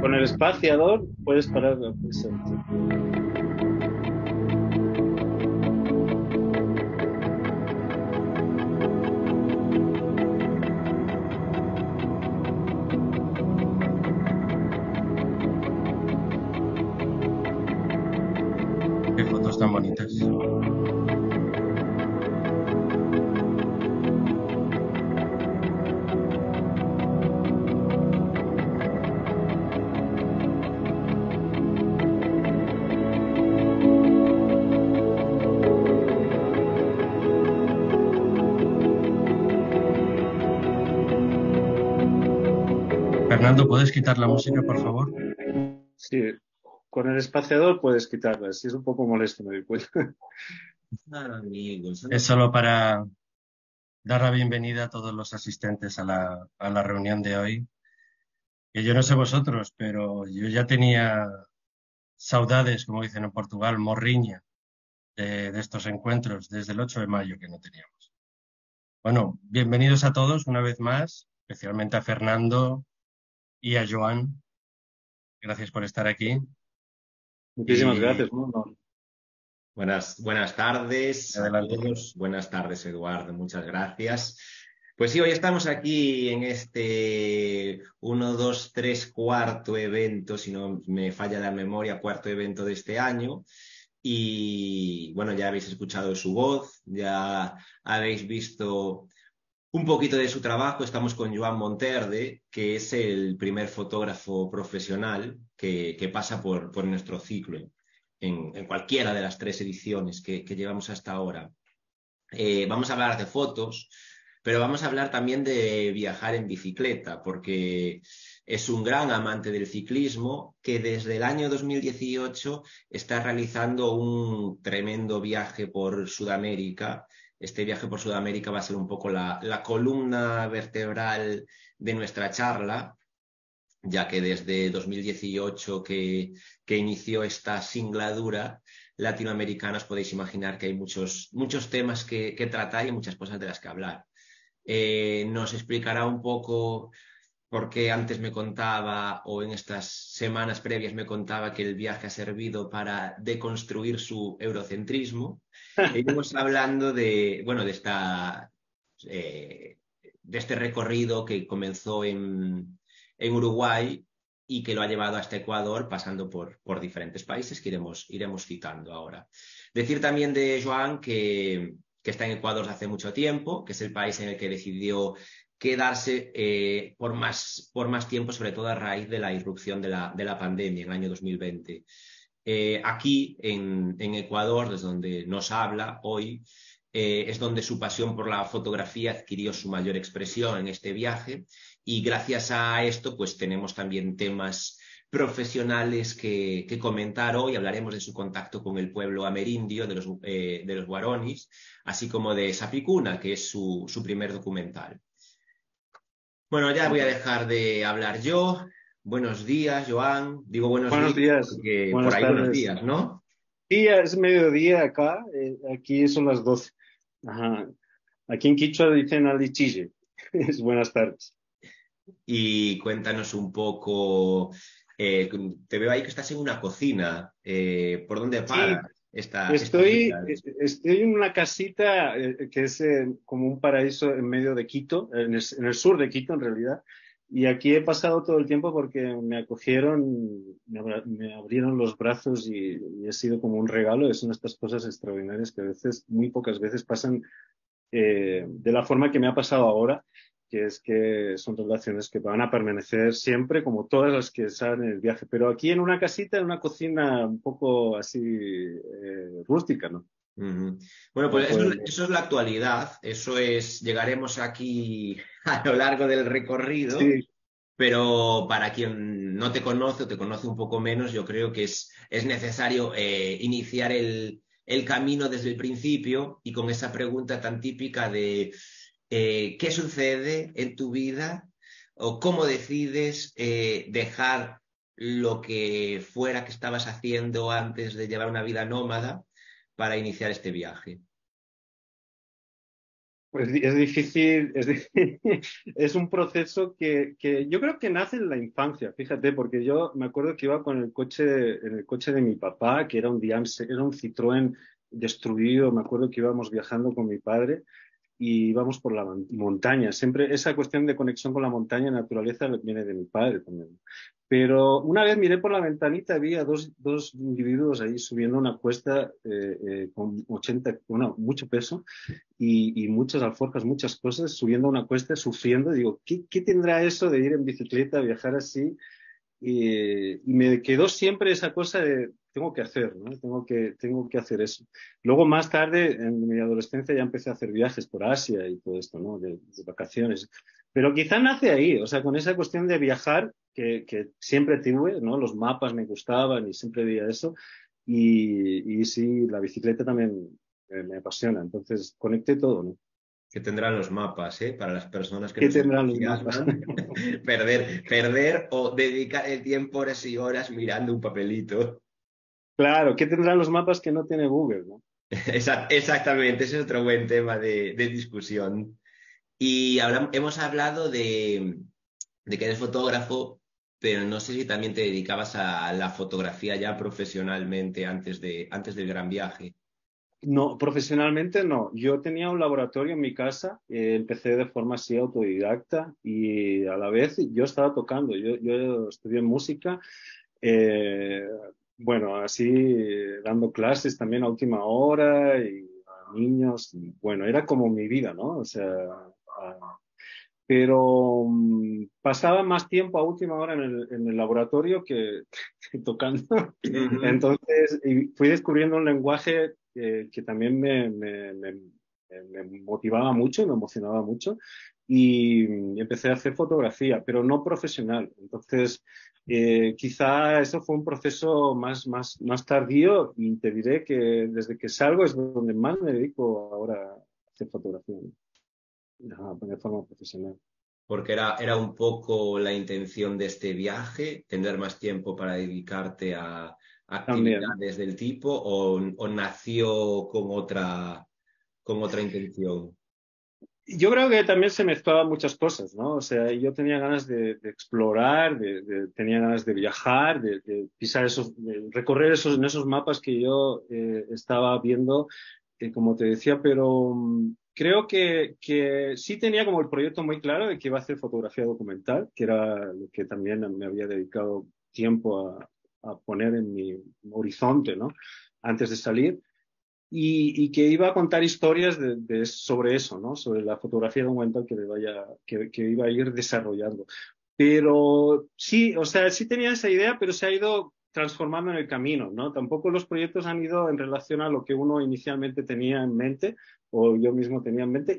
Con el espaciador puedes parar el presente. Qué fotos tan bonitas. Fernando, ¿puedes quitar la música, por favor? Sí, con el espaciador puedes quitarlas. Sí, es un poco molesto, me doy cuenta. Es solo para dar la bienvenida a todos los asistentes a la reunión de hoy. Que yo no sé vosotros, pero yo ya tenía saudades, como dicen en Portugal, morriña, de estos encuentros desde el 8 de mayo que no teníamos. Bueno, bienvenidos a todos una vez más, especialmente a Fernando y a Joan. Gracias por estar aquí. Muchísimas Y gracias, ¿no? Buenas tardes a adelante. todos. Buenas tardes, Eduardo. Muchas gracias. Pues sí, hoy estamos aquí en este 1, 2, 3, cuarto evento, si no me falla la memoria, cuarto evento de este año. Y bueno, ya habéis escuchado su voz, ya habéis visto un poquito de su trabajo. Estamos con Joan Monterde, que es el primer fotógrafo profesional que pasa por nuestro ciclo en cualquiera de las tres ediciones que llevamos hasta ahora. Vamos a hablar de fotos, pero vamos a hablar también de viajar en bicicleta, porque es un gran amante del ciclismo que desde el año 2018 está realizando un tremendo viaje por Sudamérica. Este viaje por Sudamérica va a ser un poco la columna vertebral de nuestra charla, ya que desde 2018 que inició esta singladura latinoamericana, os podéis imaginar que hay muchos temas que tratar y muchas cosas de las que hablar. Nos explicará un poco por qué antes me contaba, o en estas semanas previas me contaba, que el viaje ha servido para deconstruir su eurocentrismo. Iremos hablando bueno, eh, de este recorrido que comenzó en Uruguay y que lo ha llevado hasta Ecuador, pasando por diferentes países que iremos citando ahora. Decir también de Joan que está en Ecuador desde hace mucho tiempo, que es el país en el que decidió quedarse por más tiempo, sobre todo a raíz de la irrupción de la pandemia en el año 2020. Aquí en Ecuador, desde donde nos habla hoy, es donde su pasión por la fotografía adquirió su mayor expresión en este viaje, y gracias a esto pues tenemos también temas profesionales que comentar hoy. Hablaremos de su contacto con el pueblo amerindio de los Guaronis, así como de Sapicuna, que es su primer documental. Bueno, ya voy a dejar de hablar yo. Buenos días, Joan. Digo buenos Buenos días días, porque por buenas ahí buenos tardes. días, ¿no? Sí, ya es mediodía acá, aquí son las 12. Ajá. Aquí en Quichua dicen alichille. Es buenas tardes. Y cuéntanos un poco, te veo ahí que estás en una cocina. ¿Por dónde Sí, para estos días? estoy en una casita que es como un paraíso en medio de Quito, en el sur de Quito en realidad. Y aquí he pasado todo el tiempo porque me acogieron, me abrieron los brazos y ha sido como un regalo. Son estas cosas extraordinarias que a veces, muy pocas veces pasan de la forma que me ha pasado ahora, que es que son relaciones que van a permanecer siempre, como todas las que salen en el viaje, pero aquí en una casita, en una cocina un poco así rústica, ¿no? Ujú. Bueno, No pues podemos. eso es la actualidad. Eso es, llegaremos aquí a lo largo del recorrido. Sí, Pero para quien no te conoce o te conoce un poco menos, yo creo que es necesario iniciar el camino desde el principio, y con esa pregunta tan típica de ¿qué sucede en tu vida o cómo decides dejar lo que fuera que estabas haciendo antes de llevar una vida nómada para iniciar este viaje? Pues es difícil, es un proceso que yo creo que nace en la infancia, fíjate, porque yo me acuerdo que iba con en el coche de mi papá, que era un era un Citroën destruido, me acuerdo que íbamos viajando con mi padre y íbamos por la montaña. Siempre esa cuestión de conexión con la montaña y naturaleza viene de mi padre también. Pero una vez miré por la ventanita, vi a dos individuos ahí subiendo una cuesta con 80, bueno, mucho peso y muchas alforjas, muchas cosas, subiendo una cuesta, sufriendo. Digo, ¿qué tendrá eso de ir en bicicleta, viajar así? Y me quedó siempre esa cosa de, tengo que hacer, ¿no? Tengo que hacer eso. Luego, más tarde, en mi adolescencia, ya empecé a hacer viajes por Asia y todo esto, ¿no? De vacaciones. Pero quizá nace ahí, o sea, con esa cuestión de viajar, que siempre tuve, ¿no? Los mapas me gustaban y siempre veía eso. Y sí, la bicicleta también me apasiona. Entonces, conecté todo, ¿no? Que tendrán los mapas, ¿eh? Para las personas que ¿Qué nos tendrán los mapas? entusiasman, perder o dedicar el tiempo horas y horas mirando un papelito. Claro, ¿qué tendrán los mapas que no tiene Google, ¿no? Exactamente, ese es otro buen tema de discusión. Y hemos hablado de que eres fotógrafo, pero no sé si también te dedicabas a la fotografía ya profesionalmente antes del gran viaje. No, profesionalmente no. Yo tenía un laboratorio en mi casa, empecé de forma así autodidacta y a la vez yo estaba tocando. Yo estudié música, eh, bueno, así dando clases también a última hora y a niños. Y, bueno, era como mi vida, ¿no? O sea, pero pasaba más tiempo a última hora en el laboratorio que tocando. Ujú. Entonces, y fui descubriendo un lenguaje que también me motivaba mucho, me emocionaba mucho, y empecé a hacer fotografía, pero no profesional. Entonces, quizá eso fue un proceso más tardío, y te diré que desde que salgo es donde más me dedico ahora a hacer fotografía, ¿no? De forma profesional. Porque era un poco la intención de este viaje, tener más tiempo para dedicarte a También. actividades del tipo, o nació con otra intención. Yo creo que también se mezclaban muchas cosas, ¿no? O sea, yo tenía ganas de explorar, tenía ganas de viajar, de pisar de recorrer en esos mapas que yo estaba viendo, como te decía, pero creo que sí tenía como el proyecto muy claro de que iba a hacer fotografía documental, que era lo que también me había dedicado tiempo a poner en mi horizonte, ¿no? Antes de salir y que iba a contar historias sobre eso, ¿no? Sobre la fotografía documental que iba a ir desarrollando. Pero sí, o sea, sí tenía esa idea, pero se ha ido transformando en el camino, ¿no? Tampoco los proyectos han ido en relación a lo que uno inicialmente tenía en mente o yo mismo tenía en mente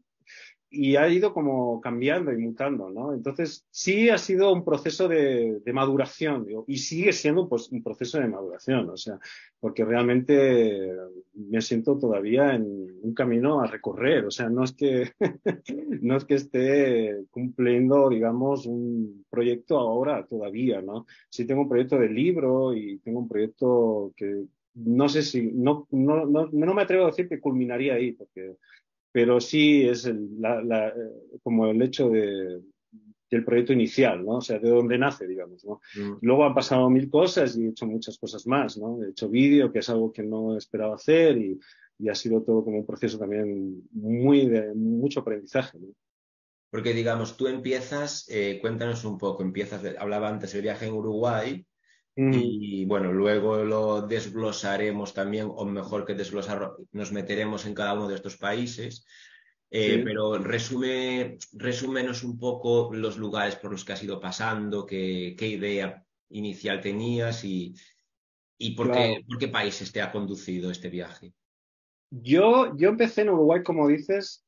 y ha ido como cambiando y mutando, ¿no? Entonces, sí ha sido un proceso de maduración, digo, y sigue siendo pues, un proceso de maduración, o sea, porque realmente me siento todavía en un camino a recorrer, o sea, no es que, no es que esté cumpliendo, digamos, un proyecto ahora todavía, ¿no? Sí tengo un proyecto de libro y tengo un proyecto que no sé si, no me atrevo a decir que culminaría ahí, porque pero sí es como el hecho del proyecto inicial, ¿no? O sea, de dónde nace, digamos, ¿no? Mm. Luego han pasado mil cosas y he hecho muchas cosas más, ¿no? He hecho vídeo, que es algo que no esperaba hacer y ha sido todo como un proceso también de mucho aprendizaje, ¿no? Porque digamos, tú empiezas, cuéntanos un poco, hablaba antes del viaje en Uruguay. Mm, Y bueno, luego lo desglosaremos también, o mejor que desglosar, nos meteremos en cada uno de estos países. sí, Pero resúmenos un poco los lugares por los que has ido pasando, qué idea inicial tenías y claro. por qué países te ha conducido este viaje. Yo empecé en Uruguay, como dices,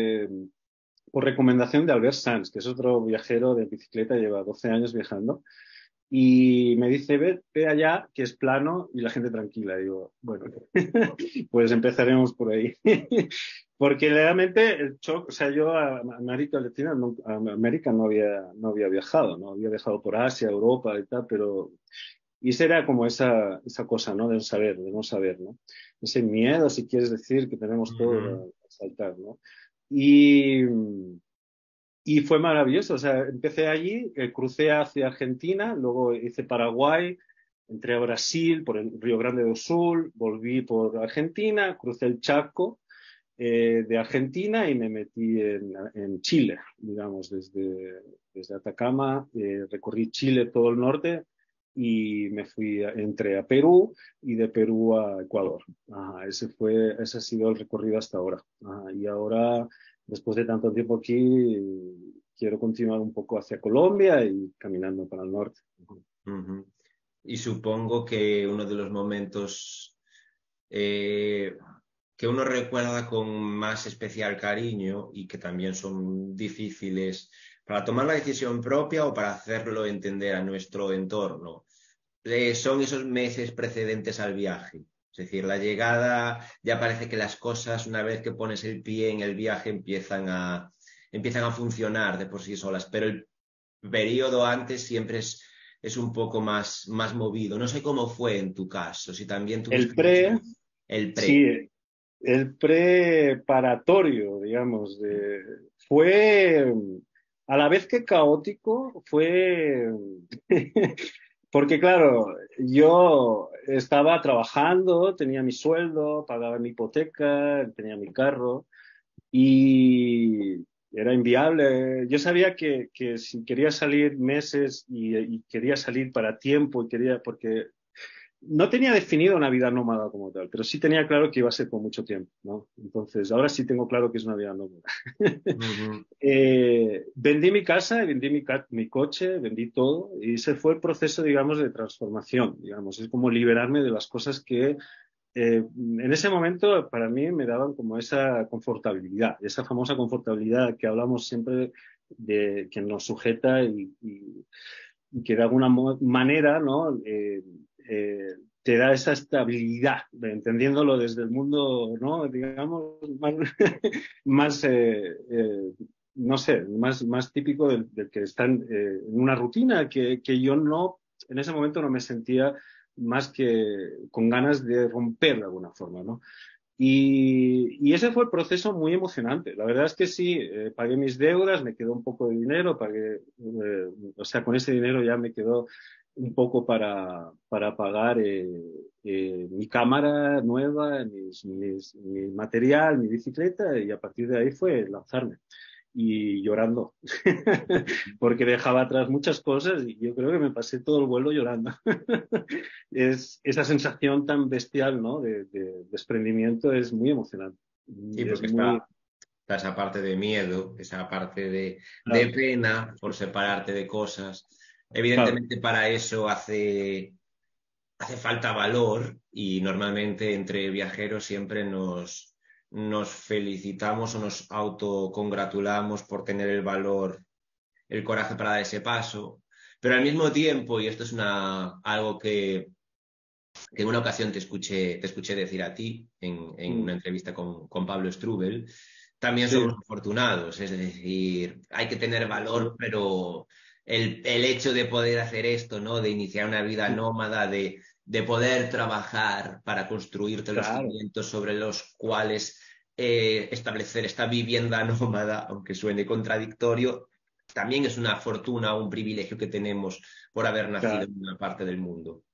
por recomendación de Albert Sanz, que es otro viajero de bicicleta, lleva 12 años viajando. Y me dice, ve allá, que es plano y la gente tranquila. Y digo, bueno, pues empezaremos por ahí. Porque realmente el shock, o sea, yo a América Latina, a América no había viajado, ¿no? Había viajado por Asia, Europa y tal, pero... Y esa era como esa cosa, ¿no? De no saber, ¿no? Ese miedo, si quieres decir, que tenemos todos Ujú. a saltar, ¿no? Y, y fue maravilloso. O sea, empecé allí, crucé hacia Argentina, luego hice Paraguay, entré a Brasil por el Río Grande do Sul, volví por Argentina, crucé el Chaco de Argentina y me metí en Chile, digamos, desde Atacama, recorrí Chile todo el norte y me fui, entré a Perú y de Perú a Ecuador. Ajá, ese ha sido el recorrido hasta ahora. Ajá, y ahora, después de tanto tiempo aquí, quiero continuar un poco hacia Colombia y caminando para el norte. Ujú. Y supongo que uno de los momentos eh, que uno recuerda con más especial cariño y que también son difíciles para tomar la decisión propia o para hacerlo entender a nuestro entorno, son esos meses precedentes al viaje. Es decir, la llegada, ya parece que las cosas, una vez que pones el pie en el viaje, empiezan a funcionar de por sí solas, pero el periodo antes siempre es un poco más movido. No sé cómo fue en tu caso, si también El tuviste pre, el pre. sí, el preparatorio, digamos, fue a la vez que caótico, fue porque claro, yo estaba trabajando, tenía mi sueldo, pagaba mi hipoteca, tenía mi carro y era inviable. Yo sabía que si quería salir meses y quería salir para tiempo y quería, porque no tenía definido una vida nómada como tal, pero sí tenía claro que iba a ser por mucho tiempo, ¿no? Entonces, ahora sí tengo claro que es una vida nómada. Ujú. Vendí mi casa, vendí mi coche, vendí todo y ese fue el proceso, digamos, de transformación, digamos. Es como liberarme de las cosas que en ese momento para mí me daban como esa confortabilidad, esa famosa confortabilidad que hablamos siempre de que nos sujeta y que de alguna manera, ¿no? Te da esa estabilidad, entendiéndolo desde el mundo, ¿no? Digamos, más, más no sé, más típico del que están en una rutina que yo no, en ese momento no me sentía más que con ganas de romper de alguna forma, ¿no? Y ese fue el proceso muy emocionante. La verdad es que sí, pagué mis deudas, me quedó un poco de dinero, o sea, con ese dinero ya me quedó un poco para pagar mi cámara nueva, mi material, mi bicicleta, y a partir de ahí fue lanzarme y llorando, porque dejaba atrás muchas cosas y yo creo que me pasé todo el vuelo llorando. Es esa sensación tan bestial, ¿no? De desprendimiento es muy emocionante. Sí, Es porque muy, está esa parte de miedo, esa parte de claro, pena por separarte de cosas. claro, Evidentemente para eso hace falta valor y normalmente entre viajeros siempre nos felicitamos o nos autocongratulamos por tener el valor, el coraje para dar ese paso. Pero al mismo tiempo, y esto es algo que en una ocasión te escuché decir a ti en mm, una entrevista con Pablo Strubel, también somos sí, afortunados, es decir, hay que tener valor, sí, pero el hecho de poder hacer esto, ¿no? De iniciar una vida nómada, de poder trabajar para construirte los claro. cimientos sobre los cuales establecer esta vivienda nómada, aunque suene contradictorio, también es una fortuna, un privilegio que tenemos por haber nacido Claro. en una parte del mundo.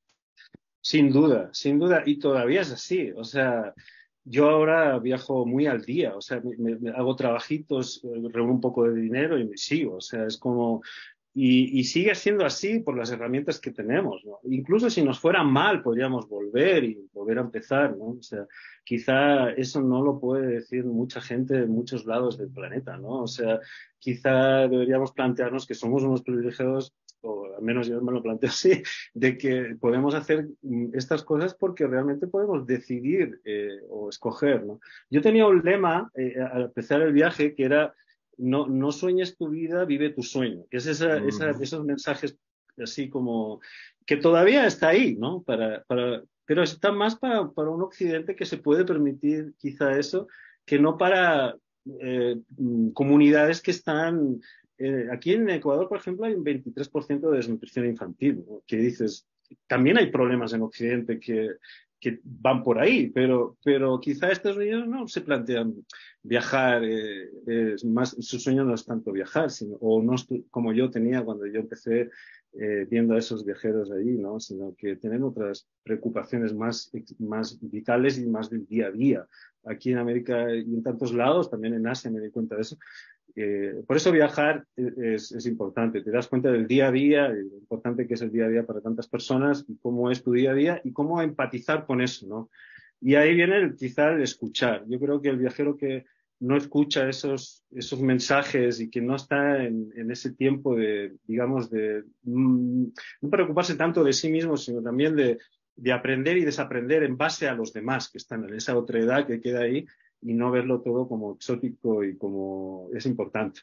Sin duda, y todavía es así. O sea, yo ahora viajo muy al día, o sea, me hago trabajitos, reúno un poco de dinero y me sigo. O sea, es como, y sigue siendo así por las herramientas que tenemos, ¿no? Incluso si nos fuera mal, podríamos volver y volver a empezar, ¿no? O sea, quizá eso no lo puede decir mucha gente en muchos lados del planeta, ¿no? O sea, quizá deberíamos plantearnos que somos unos privilegiados, o al menos yo me lo planteo así, de que podemos hacer estas cosas porque realmente podemos decidir o escoger, ¿no? Yo tenía un lema al empezar el viaje que era no sueñes tu vida, vive tu sueño. Que es Ujú. esos mensajes así como que todavía está ahí, ¿no? Pero está más para un occidente que se puede permitir quizá eso, que no para comunidades que están aquí en Ecuador, por ejemplo, hay un 23% de desnutrición infantil, ¿no? Que dices, también hay problemas en Occidente que van por ahí, pero quizá estos niños no se plantean viajar, más, su sueño no es tanto viajar, sino, o no como yo tenía cuando yo empecé viendo a esos viajeros allí, ¿no? Sino que tienen otras preocupaciones más vitales y más del día a día. Aquí en América y en tantos lados, también en Asia me di cuenta de eso. Por eso viajar es importante, te das cuenta del día a día, lo importante que es el día a día para tantas personas, y cómo es tu día a día y cómo empatizar con eso, ¿no? Y ahí viene quizá el escuchar. Yo creo que el viajero que no escucha esos mensajes y que no está en ese tiempo de, digamos, de no preocuparse tanto de sí mismo, sino también de aprender y desaprender en base a los demás que están en esa otra edad que queda ahí, y no verlo todo como exótico y como es importante.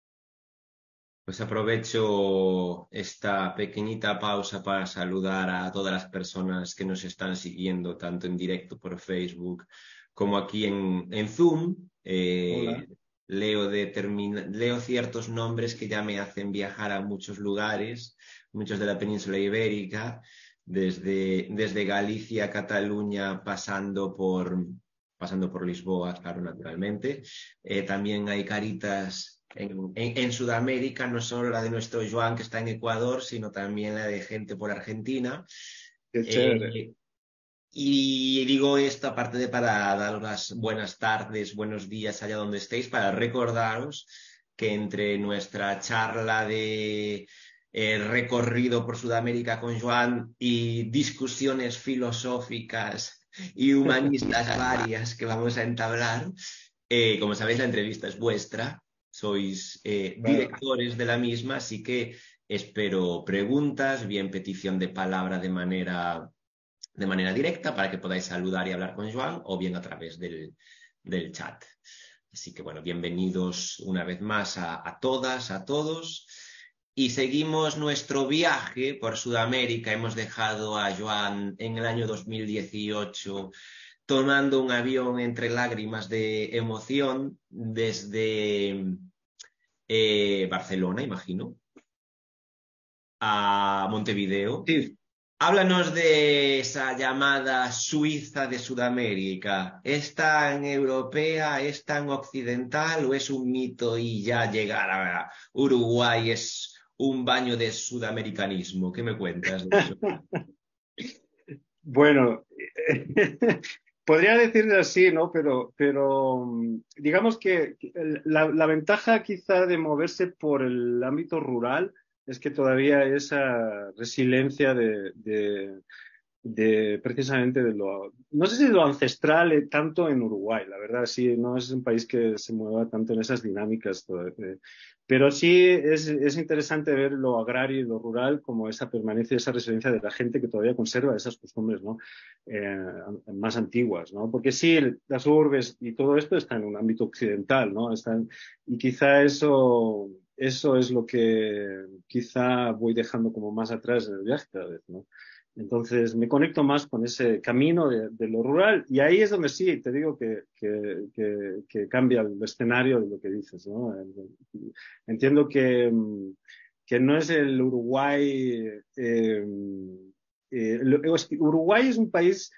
Pues aprovecho esta pequeñita pausa para saludar a todas las personas que nos están siguiendo, tanto en directo por Facebook como aquí en Zoom. Hola. Leo ciertos nombres que ya me hacen viajar a muchos lugares, muchos de la península ibérica, desde Galicia, Cataluña, pasando por Lisboa, claro, naturalmente. También hay caritas en Sudamérica, no solo la de nuestro Joan que está en Ecuador, sino también la de gente por Argentina. Qué chévere. Y digo esto aparte de para daros las buenas tardes, buenos días allá donde estéis, para recordaros que entre nuestra charla de recorrido por Sudamérica con Joan y discusiones filosóficas y humanistas varias que vamos a entablar, como sabéis, la entrevista es vuestra, sois directores de la misma, así que espero preguntas, bien petición de palabra de manera directa para que podáis saludar y hablar con Joan, o bien a través del chat. Así que bueno, bienvenidos una vez más a todas, a todos. Y seguimos nuestro viaje por Sudamérica. Hemos dejado a Joan en el año 2018 tomando un avión entre lágrimas de emoción desde Barcelona, imagino, a Montevideo. Sí. Háblanos de esa llamada Suiza de Sudamérica. ¿Es tan europea, es tan occidental o es un mito y ya llegar a Uruguay es un baño de sudamericanismo? ¿Qué me cuentas de eso? Bueno, podría decirlo así, ¿no? Digamos que la ventaja quizá de moverse por el ámbito rural es que todavía hay esa resiliencia de precisamente de lo, no sé si lo ancestral tanto en Uruguay, la verdad, sí, no es un país que se mueva tanto en esas dinámicas, pero sí es interesante ver lo agrario y lo rural como esa permanencia, esa resiliencia de la gente que todavía conserva esas costumbres, ¿no? Eh, más antiguas, ¿no? Porque sí, las urbes y todo esto está en un ámbito occidental, ¿no? Y quizá eso es lo que quizá voy dejando como más atrás en el viaje cada vez, ¿no? Entonces me conecto más con ese camino de lo rural, y ahí es donde sí te digo que cambia el escenario de lo que dices, ¿no? Entiendo que no es el Uruguay. Uruguay es un país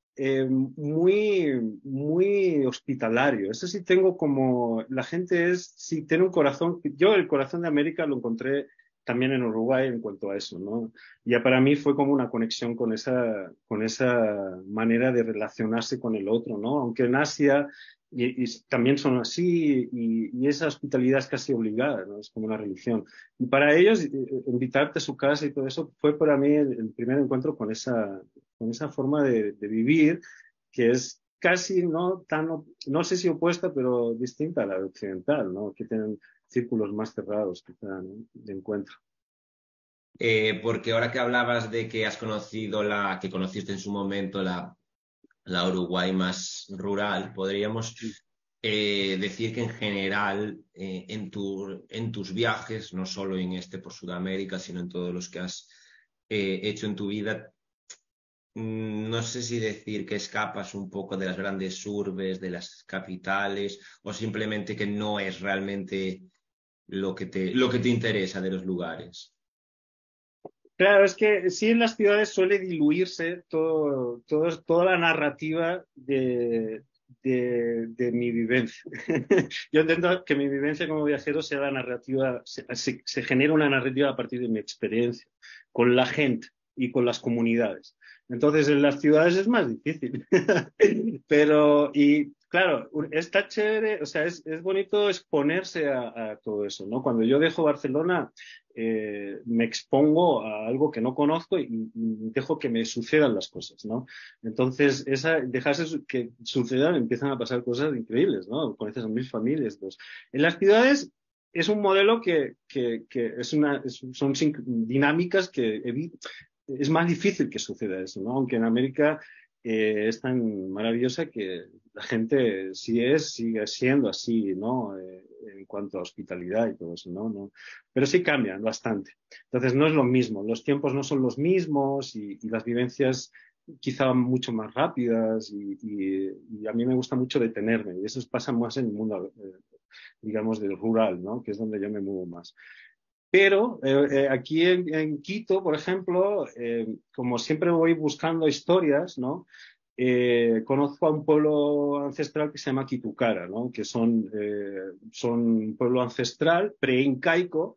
muy hospitalario. Eso sí tengo como, la gente sí tiene un corazón, yo el corazón de América lo encontré también en Uruguay en cuanto a eso, ¿no? Ya para mí fue como una conexión con esa manera de relacionarse con el otro, ¿no? Aunque en Asia y también son así, y esa hospitalidad es casi obligada, ¿no? Es como una religión. Y para ellos, invitarte a su casa y todo eso fue para mí el primer encuentro con esa forma de vivir que es casi no sé si opuesta, pero distinta a la occidental, ¿no? Que tienen círculos más cerrados, quizá, ¿no? De encuentro. Porque ahora que hablabas de que que conociste en su momento la Uruguay más rural, podríamos decir que en general en tus viajes, no solo en este por Sudamérica, sino en todos los que has hecho en tu vida, no sé si decir que escapas un poco de las grandes urbes, de las capitales, o simplemente que no es realmente lo que te interesa de los lugares. Claro, es que sí en las ciudades suele diluirse toda la narrativa de mi vivencia. Yo intento que mi vivencia como viajero sea la narrativa, se genera una narrativa a partir de mi experiencia con la gente y con las comunidades. Entonces en las ciudades es más difícil. Pero, y claro, está chévere, o sea, es bonito exponerse a todo eso, ¿no? Cuando yo dejo Barcelona me expongo a algo que no conozco y dejo que me sucedan las cosas, ¿no? Entonces, dejarse que sucedan, empiezan a pasar cosas increíbles, ¿no? Conoces a mil familias. Pues. En las ciudades es un modelo que son dinámicas que es más difícil que suceda eso, ¿no? Aunque en América es tan maravillosa que la gente sigue siendo así, ¿no? En cuanto a hospitalidad y todo eso, ¿no? No, pero sí cambian bastante. Entonces no es lo mismo, los tiempos no son los mismos y las vivencias quizá mucho más rápidas y a mí me gusta mucho detenerme y eso pasa más en el mundo, digamos, del rural, ¿no? Que es donde yo me muevo más. Pero aquí en Quito, por ejemplo, como siempre voy buscando historias, ¿no? Conozco a un pueblo ancestral que se llama Quitucara, ¿no? Que son un pueblo ancestral, preincaico,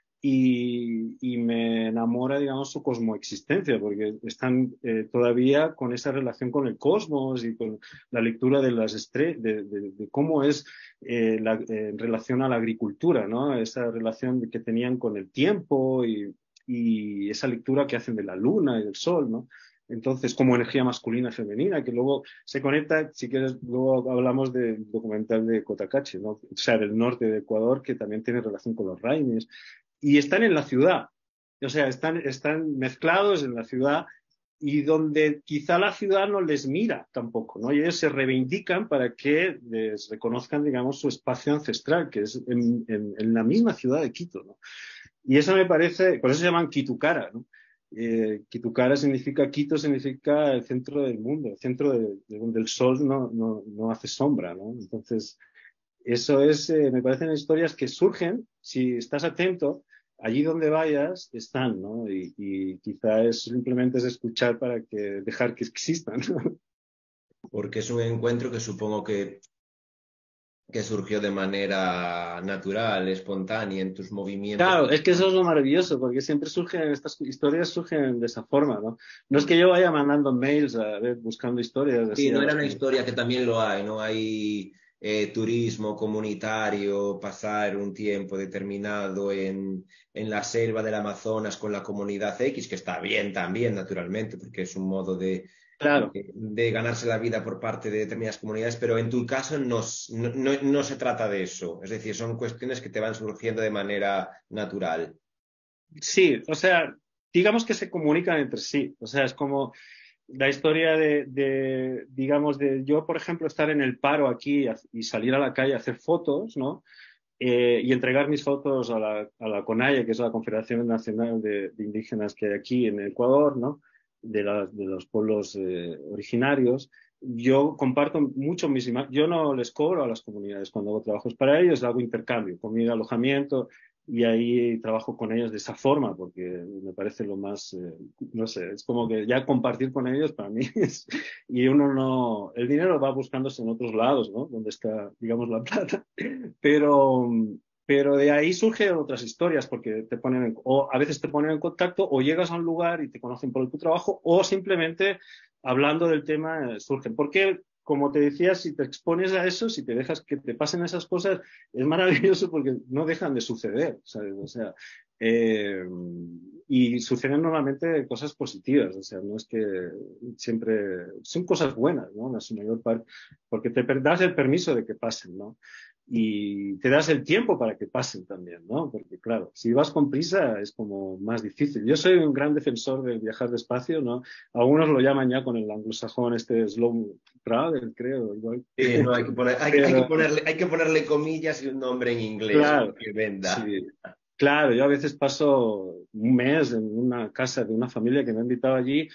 y me enamora, digamos, su cosmoexistencia, porque están todavía con esa relación con el cosmos y con la lectura de las estrellas, de cómo es en relación a la agricultura, ¿no? Esa relación que tenían con el tiempo y esa lectura que hacen de la luna y del sol, ¿no? Entonces, como energía masculina y femenina, que luego se conecta, si quieres, luego hablamos del documental de Cotacachi, ¿no? O sea, del norte de Ecuador, que también tiene relación con los Raimes y están en la ciudad. O sea, están mezclados en la ciudad y donde quizá la ciudad no les mira tampoco, ¿no? Y ellos se reivindican para que les reconozcan, digamos, su espacio ancestral, que es en la misma ciudad de Quito, ¿no? Y eso me parece, por eso se llaman Quitucara, ¿no? Quitucara significa, Quito significa el centro del mundo, el centro de donde el sol no hace sombra, ¿no? Entonces, eso me parecen historias que surgen, si estás atento, allí donde vayas, están, ¿no? Y quizás simplemente es escuchar para dejar que existan, ¿no? Porque es un encuentro que supongo que surgió de manera natural, espontánea, en tus movimientos. Claro, es que eso es lo maravilloso, porque siempre estas historias surgen de esa forma, ¿no? No es que yo vaya mandando mails a ver, buscando historias Sí, así a no era las una que... historia que también lo hay, ¿no? Hay turismo comunitario, pasar un tiempo determinado en la selva del Amazonas con la comunidad X, que está bien también, naturalmente, porque es un modo Claro. de ganarse la vida por parte de determinadas comunidades, pero en tu caso no se trata de eso. Es decir, son cuestiones que te van surgiendo de manera natural. Sí, o sea, digamos que se comunican entre sí. O sea, es como la historia digamos, de yo, por ejemplo, estar en el paro aquí y salir a la calle a hacer fotos, ¿no? Y entregar mis fotos a la CONAIE, que es la Confederación Nacional de Indígenas que hay aquí en Ecuador, ¿no? De los pueblos originarios. Yo comparto mucho mis imágenes. Yo no les cobro a las comunidades cuando hago trabajos para ellos, hago intercambio, comida, alojamiento, y ahí trabajo con ellos de esa forma, porque me parece lo más, no sé, es como que ya compartir con ellos para mí es, y uno no, el dinero va buscándose en otros lados, ¿no? Donde está, digamos, la plata. Pero, pero de ahí surgen otras historias, porque o a veces te ponen en contacto, o llegas a un lugar y te conocen por tu trabajo, o simplemente hablando del tema surgen. Porque, como te decía, si te expones a eso, si te dejas que te pasen esas cosas, es maravilloso porque no dejan de suceder, ¿sabes? O sea, eh, y suceden normalmente cosas positivas, o sea, no es que siempre son cosas buenas, ¿no? En su mayor parte, porque te das el permiso de que pasen, ¿no? Y te das el tiempo para que pasen también, ¿no? Porque claro, si vas con prisa es como más difícil. Yo soy un gran defensor del viajar despacio, ¿no? Algunos lo llaman ya con el anglosajón slow travel, creo, igual. Sí, no, hay que Pero ponerle comillas y un nombre en inglés claro, que venda. sí. claro, yo a veces paso un mes en una casa de una familia que me ha invitado allí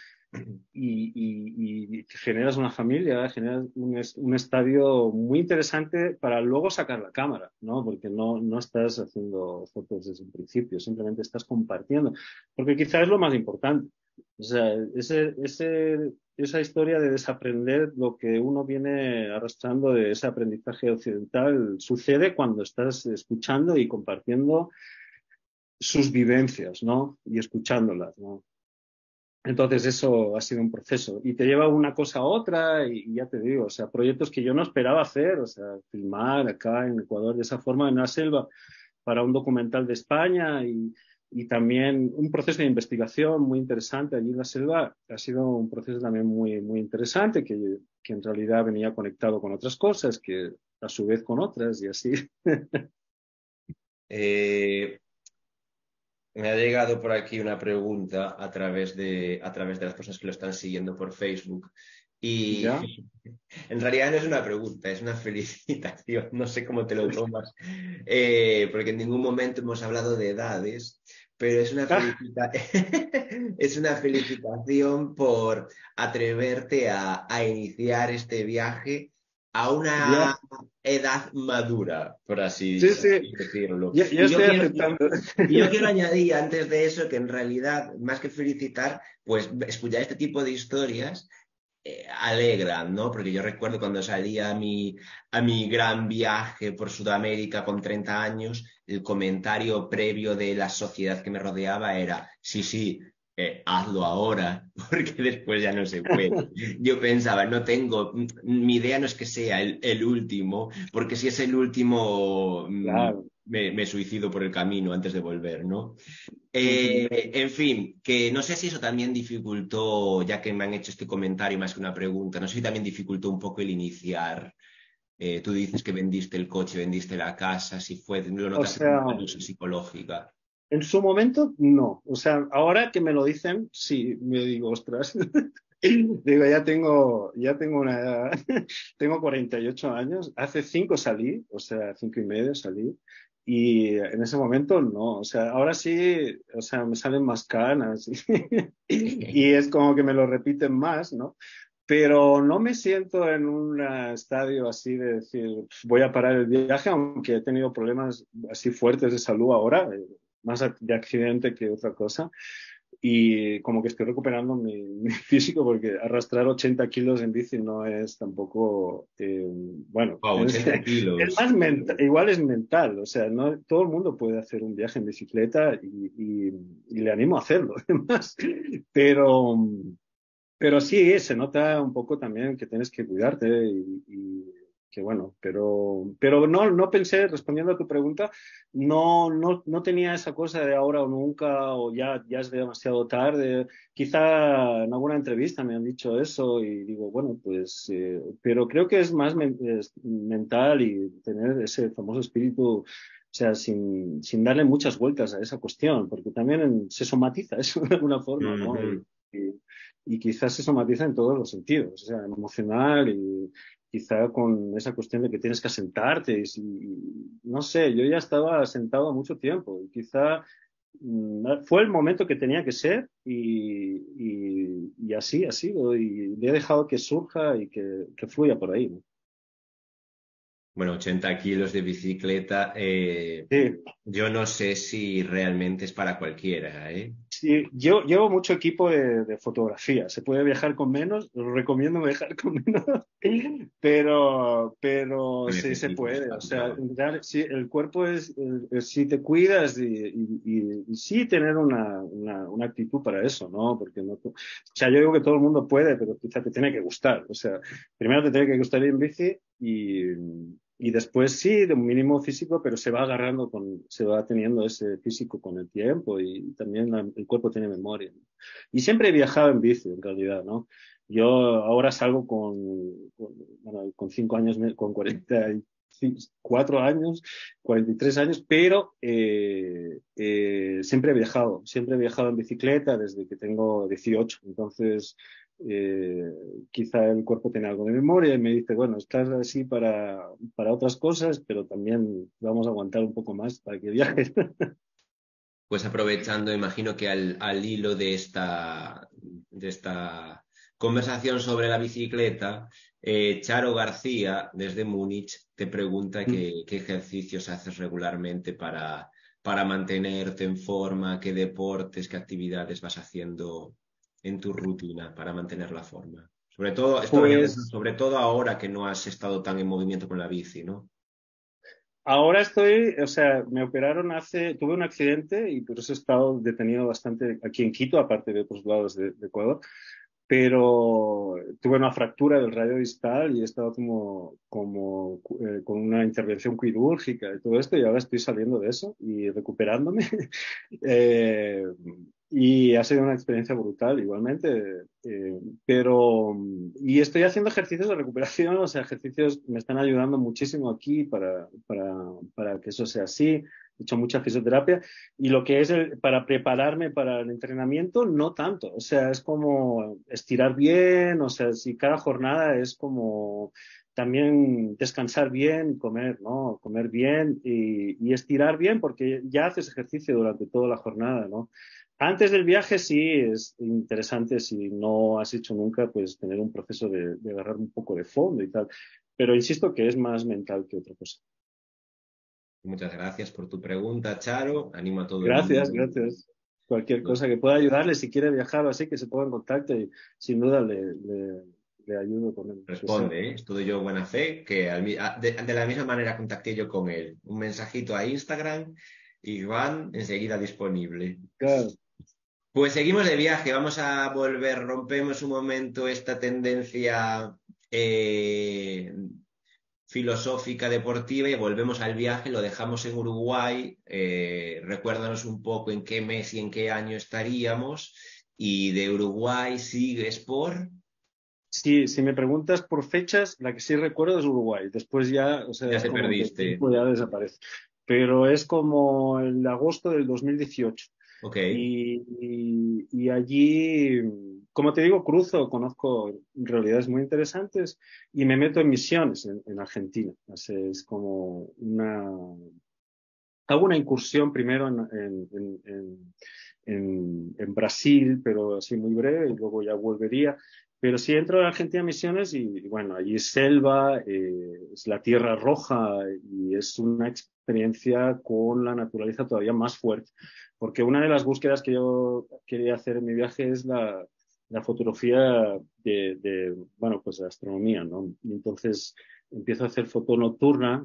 y generas una familia, generas un estadio muy interesante para luego sacar la cámara, ¿no? Porque no estás haciendo fotos desde el principio, simplemente estás compartiendo, porque quizás es lo más importante. O sea, esa historia de desaprender lo que uno viene arrastrando de ese aprendizaje occidental sucede cuando estás escuchando y compartiendo sus vivencias, ¿no? Y escuchándolas, ¿no? Entonces eso ha sido un proceso y te lleva una cosa a otra y ya te digo, o sea, proyectos que yo no esperaba hacer, o sea, filmar acá en Ecuador de esa forma en la selva para un documental de España y también un proceso de investigación muy interesante allí en la selva. Ha sido un proceso también muy interesante que en realidad venía conectado con otras cosas, que a su vez con otras y así. Eh, Me ha llegado por aquí una pregunta a través de las personas que lo están siguiendo por Facebook. Y ¿Ya? en realidad no es una pregunta, es una felicitación. No sé cómo te lo tomas, porque en ningún momento hemos hablado de edades, pero es una Ah, es una felicitación por atreverte a iniciar este viaje a una ya. edad madura, por así Sí, sí. decirlo. Yo Y yo estoy quiero, aceptando. y yo quiero añadir antes de eso que en realidad, más que felicitar, pues escuchar este tipo de historias alegran, ¿no? Porque yo recuerdo cuando salí a mi gran viaje por Sudamérica con 30 años, el comentario previo de la sociedad que me rodeaba era, sí, sí, hazlo ahora, porque después ya no se puede. Yo pensaba, no tengo, mi idea no es que sea el último, porque si es el último, Claro. me suicido por el camino antes de volver, ¿no? Ujú. En fin, que no sé si eso también dificultó, ya que me han hecho este comentario más que una pregunta, no sé si también dificultó un poco el iniciar. Tú dices que vendiste el coche, vendiste la casa, si fue, lo O notaste como sea, una lucha psicológica. en su momento, no. O sea, ahora que me lo dicen, sí, me digo, ostras. Digo, ya tengo una edad, tengo 48 años, hace 5 salí, o sea, 5 y medio salí, y en ese momento no, o sea, ahora sí, o sea, me salen más canas y es como que me lo repiten más, ¿no? Pero no me siento en un estadio así de decir, voy a parar el viaje, aunque he tenido problemas así fuertes de salud ahora, más de accidente que otra cosa. Y como que estoy recuperando mi físico porque arrastrar 80 kilos en bici no es tampoco, bueno, Wow, 80 es kilos. más mental, igual es mental, o sea, no todo el mundo puede hacer un viaje en bicicleta y le animo a hacerlo, además, pero, pero sí, se nota un poco también que tienes que cuidarte y que bueno, pero no pensé, respondiendo a tu pregunta, no tenía esa cosa de ahora o nunca o ya es demasiado tarde. Quizá en alguna entrevista me han dicho eso y digo, bueno, pues, pero creo que es más es mental y tener ese famoso espíritu. O sea, sin darle muchas vueltas a esa cuestión, porque también se somatiza eso de alguna forma, ¿no? Ujú. Y quizás se somatiza en todos los sentidos, o sea, emocional y quizá con esa cuestión de que tienes que asentarte no sé, yo ya estaba sentado mucho tiempo y quizá fue el momento que tenía que ser y así ha sido y le he dejado que surja y que fluya por ahí, ¿no? Bueno, 80 kilos de bicicleta, Sí, yo no sé si realmente es para cualquiera, ¿eh? sí, yo llevo mucho equipo de fotografía. Se puede viajar con menos, os recomiendo viajar con menos, pero Lo sí se necesitas, puede. O claro, sea, claro. sí, el cuerpo si te cuidas y sí tener una actitud para eso, ¿no? Porque no, o sea, yo digo que todo el mundo puede, pero quizá te tiene que gustar. O sea, primero te tiene que gustar ir en bici y después sí, de un mínimo físico, pero se va agarrando se va teniendo ese físico con el tiempo y también el cuerpo tiene memoria, ¿no? Y siempre he viajado en bici, en realidad, ¿no? Yo ahora salgo bueno, con 5 años, con 44 años, 43 años, pero siempre he viajado en bicicleta desde que tengo 18. Entonces, eh, quizá el cuerpo tiene algo de memoria y me dice, bueno, estás así para otras cosas, pero también vamos a aguantar un poco más para que viajes. Pues aprovechando, imagino que al hilo de esta conversación sobre la bicicleta, Charo García, desde Múnich, te pregunta qué ejercicios haces regularmente para mantenerte en forma, qué deportes, qué actividades vas haciendo en tu rutina para mantener la forma. Sobre todo, esto venía pensando, Pues sobre todo ahora que no has estado tan en movimiento con la bici, ¿no? ahora estoy, o sea, me operaron tuve un accidente y por eso he estado detenido bastante aquí en Quito, aparte de otros lados de Ecuador, pero tuve una fractura del radio distal y he estado con una intervención quirúrgica y todo esto y ahora estoy saliendo de eso y recuperándome. Eh, y ha sido una experiencia brutal igualmente, y estoy haciendo ejercicios de recuperación, o sea, ejercicios me están ayudando muchísimo aquí para que eso sea así. He hecho mucha fisioterapia y lo que es para prepararme para el entrenamiento, no tanto. O sea, es como estirar bien, o sea, si cada jornada es como también descansar bien y comer, ¿no? Comer bien y estirar bien porque ya haces ejercicio durante toda la jornada, ¿no? Antes del viaje sí es interesante, si no has hecho nunca, pues tener un proceso de agarrar un poco de fondo y tal. Pero insisto que es más mental que otra cosa. Muchas gracias por tu pregunta, Charo. Animo a todo el Gracias, mundo. gracias. Cualquier cosa que pueda ayudarle, si quiere viajar o así, que se ponga en contacto y sin duda le ayudo con lo que sea. Responde, ¿eh? Es todo yo buena fe, que de la misma manera contacté yo con él. Un mensajito a Instagram y Juan enseguida disponible. Claro. Pues seguimos de viaje, vamos a volver, rompemos un momento esta tendencia eh, filosófica deportiva y volvemos al viaje, lo dejamos en Uruguay. Recuérdanos un poco en qué mes y en qué año estaríamos, y de Uruguay sigues por... Sí, si me preguntas por fechas, la que sí recuerdo es Uruguay. Después ya, o sea, Ya es te como que el perdiste. tiempo ya desaparece. Pero es como el agosto del 2018. Ok. Y allí, como te digo, conozco realidades muy interesantes y me meto en misiones en Argentina. O sea, es como hago una incursión primero en Brasil, pero así muy breve, y luego ya volvería. Pero sí entro a Argentina Misiones y bueno, allí es selva, es la tierra roja y es una experiencia con la naturaleza todavía más fuerte. Porque una de las búsquedas que yo quería hacer en mi viaje es la fotografía bueno, pues de astronomía, ¿no? Y entonces empiezo a hacer foto nocturna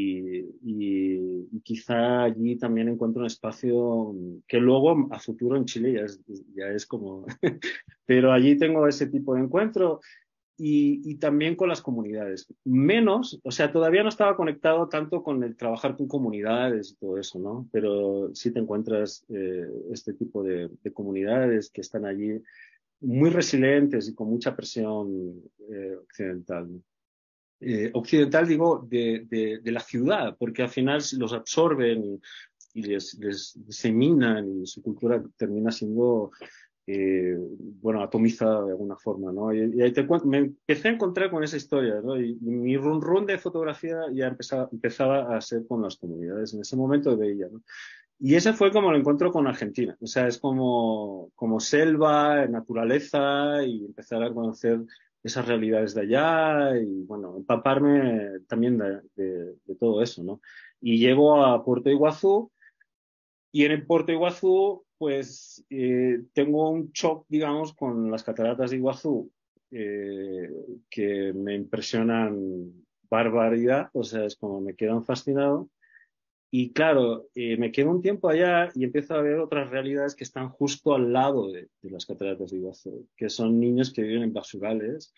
y quizá allí también encuentro un espacio que luego a futuro en Chile ya es como... Pero allí tengo ese tipo de encuentro y también con las comunidades. Menos, o sea, todavía no estaba conectado tanto con el trabajar con comunidades y todo eso, ¿no? Pero sí te encuentras este tipo de comunidades que están allí muy resilientes y con mucha presión occidental, ¿no? Occidental, digo, de la ciudad, porque al final los absorben y les diseminan y su cultura termina siendo, bueno, atomizada de alguna forma, ¿no? Y ahí me empecé a encontrar con esa historia, ¿no? Y mi run de fotografía ya empezaba a ser con las comunidades. En ese momento veía, ¿no? Y ese fue como lo encuentro con Argentina. O sea, es como selva, naturaleza y empezar a conocer esas realidades de allá y, bueno, empaparme también de todo eso, ¿no? Y llego a Puerto Iguazú y en el Puerto Iguazú, pues, tengo un shock, digamos, con las cataratas de Iguazú eh, que me impresionan barbaridad. O sea, es como me quedan fascinado. Y claro, me quedo un tiempo allá y empiezo a ver otras realidades que están justo al lado de las cataratas de Iguazú, que son niños que viven en basurales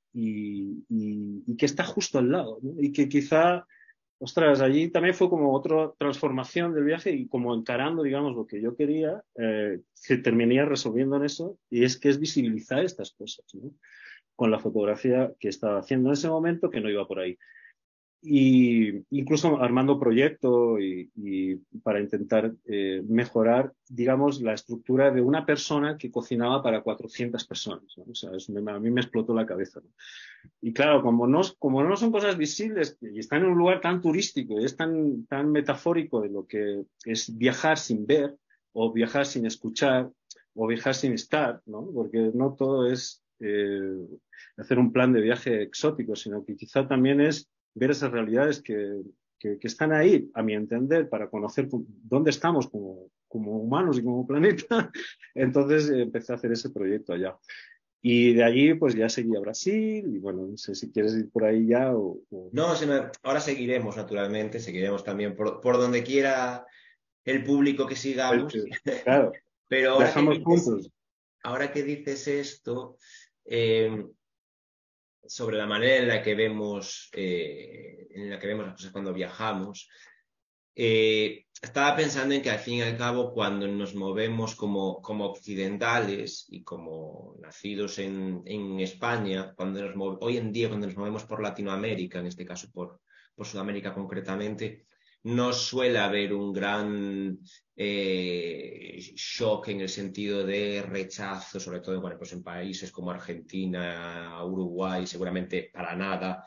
y que está justo al lado, ¿no? Y que quizá, ostras, allí también fue como otra transformación del viaje y como encarando, digamos, lo que yo quería, que terminé resolviendo en eso, y es que es visibilizar estas cosas, ¿no? Con la fotografía que estaba haciendo en ese momento, que no iba por ahí y incluso armando proyectos y para intentar mejorar, digamos, la estructura de una persona que cocinaba para 400 personas, ¿no? O sea, a mí me explotó la cabeza, ¿no? Y claro, como no son cosas visibles y están en un lugar tan turístico y es tan metafórico de lo que es viajar sin ver, o viajar sin escuchar, o viajar sin estar, ¿no? Porque no todo es hacer un plan de viaje exótico, sino que quizá también es ver esas realidades que están ahí, a mi entender, para conocer dónde estamos como humanos y como planeta. Entonces empecé a hacer ese proyecto allá. Y de allí pues ya seguí a Brasil y bueno, no sé si quieres ir por ahí ya o... No, ahora seguiremos, naturalmente, seguiremos también por donde quiera el público que sigamos. Claro, Pero viajamos juntos. ahora que dices esto, eh, sobre la manera en la que vemos las cosas cuando viajamos, estaba pensando en que al fin y al cabo, cuando nos movemos como occidentales y como nacidos en España, hoy en día cuando nos movemos por Latinoamérica, en este caso por Sudamérica concretamente, no suele haber un gran shock en el sentido de rechazo, sobre todo bueno, pues en países como Argentina, Uruguay, seguramente para nada.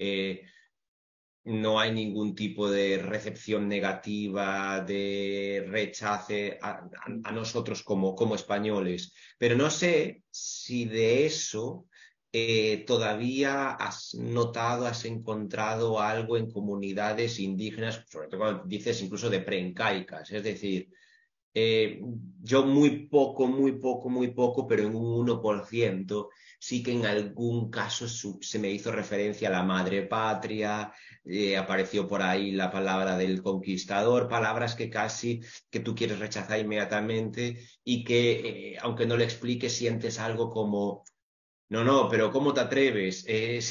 No hay ningún tipo de recepción negativa, de rechace a nosotros como españoles. Pero no sé si de eso todavía has notado, has encontrado algo en comunidades indígenas, sobre todo cuando dices incluso de preincaicas. Es decir, eh, yo muy poco, pero en un 1% sí que en algún caso se me hizo referencia a la madre patria, apareció por ahí la palabra del conquistador, palabras que casi que tú quieres rechazar inmediatamente y que, aunque no le expliques, sientes algo como... No, no, pero ¿cómo te atreves?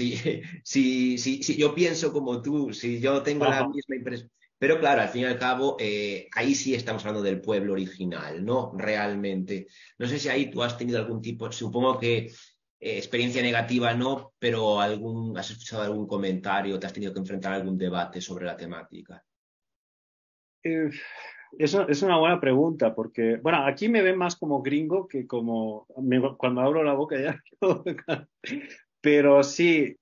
Si yo pienso como tú, si yo tengo la Ajá. misma impresión. Pero claro, al fin y al cabo, ahí sí estamos hablando del pueblo original, ¿no? Realmente. No sé si ahí tú has tenido algún tipo, supongo que experiencia negativa no, pero has escuchado algún comentario, te has tenido que enfrentar a algún debate sobre la temática. Eh, es una buena pregunta porque, bueno, aquí me ven más como gringo que como cuando abro la boca ya. Pero sí,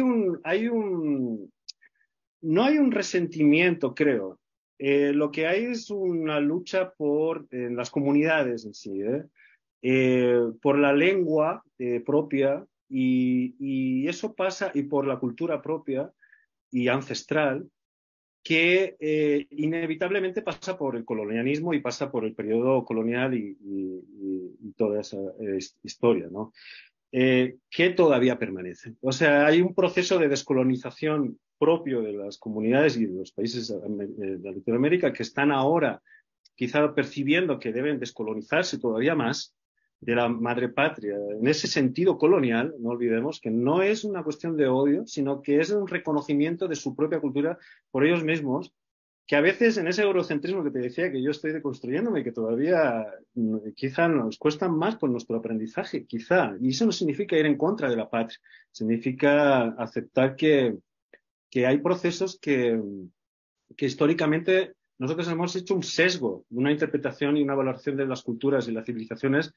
no hay un resentimiento, creo. Lo que hay es una lucha por las comunidades en sí, por la lengua propia y eso pasa, y por la cultura propia y ancestral que inevitablemente pasa por el colonialismo y pasa por el periodo colonial y toda esa historia, ¿no? Que todavía permanece. O sea, hay un proceso de descolonización propio de las comunidades y de los países de Latinoamérica que están ahora quizá percibiendo que deben descolonizarse todavía más de la madre patria. En ese sentido colonial, no olvidemos que no es una cuestión de odio, sino que es un reconocimiento de su propia cultura por ellos mismos, que a veces en ese eurocentrismo que te decía que yo estoy deconstruyéndome, que todavía quizá nos cuesta más con nuestro aprendizaje, quizá, y eso no significa ir en contra de la patria, significa aceptar que hay procesos que históricamente nosotros hemos hecho un sesgo, una interpretación y una valoración de las culturas y las civilizaciones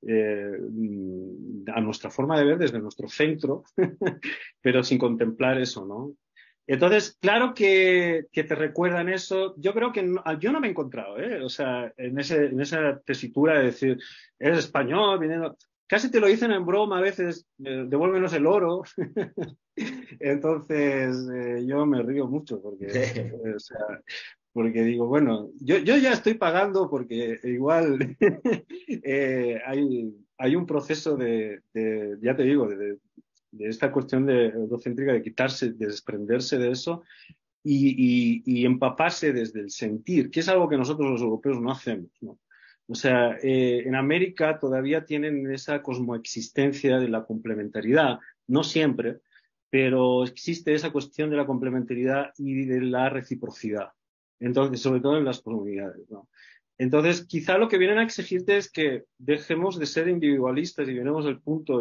a nuestra forma de ver desde nuestro centro, pero sin contemplar eso, ¿no? Entonces, claro que te recuerdan eso. Yo creo que yo no me he encontrado, ¿eh? O sea, en esa tesitura de decir, eres español, viniendo... Casi te lo dicen en broma a veces, devuélvenos el oro. Entonces, yo me río mucho porque, o sea, porque digo, bueno, yo ya estoy pagando porque igual hay un proceso ya te digo, de esta cuestión eurocéntrica de quitarse, de desprenderse de eso y empaparse desde el sentir, que es algo que nosotros los europeos no hacemos, ¿no? O sea, en América todavía tienen esa cosmoexistencia de la complementariedad, no siempre, pero existe esa cuestión de la complementariedad y de la reciprocidad. Entonces, sobre todo en las comunidades, ¿no? Entonces, quizá lo que vienen a exigirte es que dejemos de ser individualistas y venemos al punto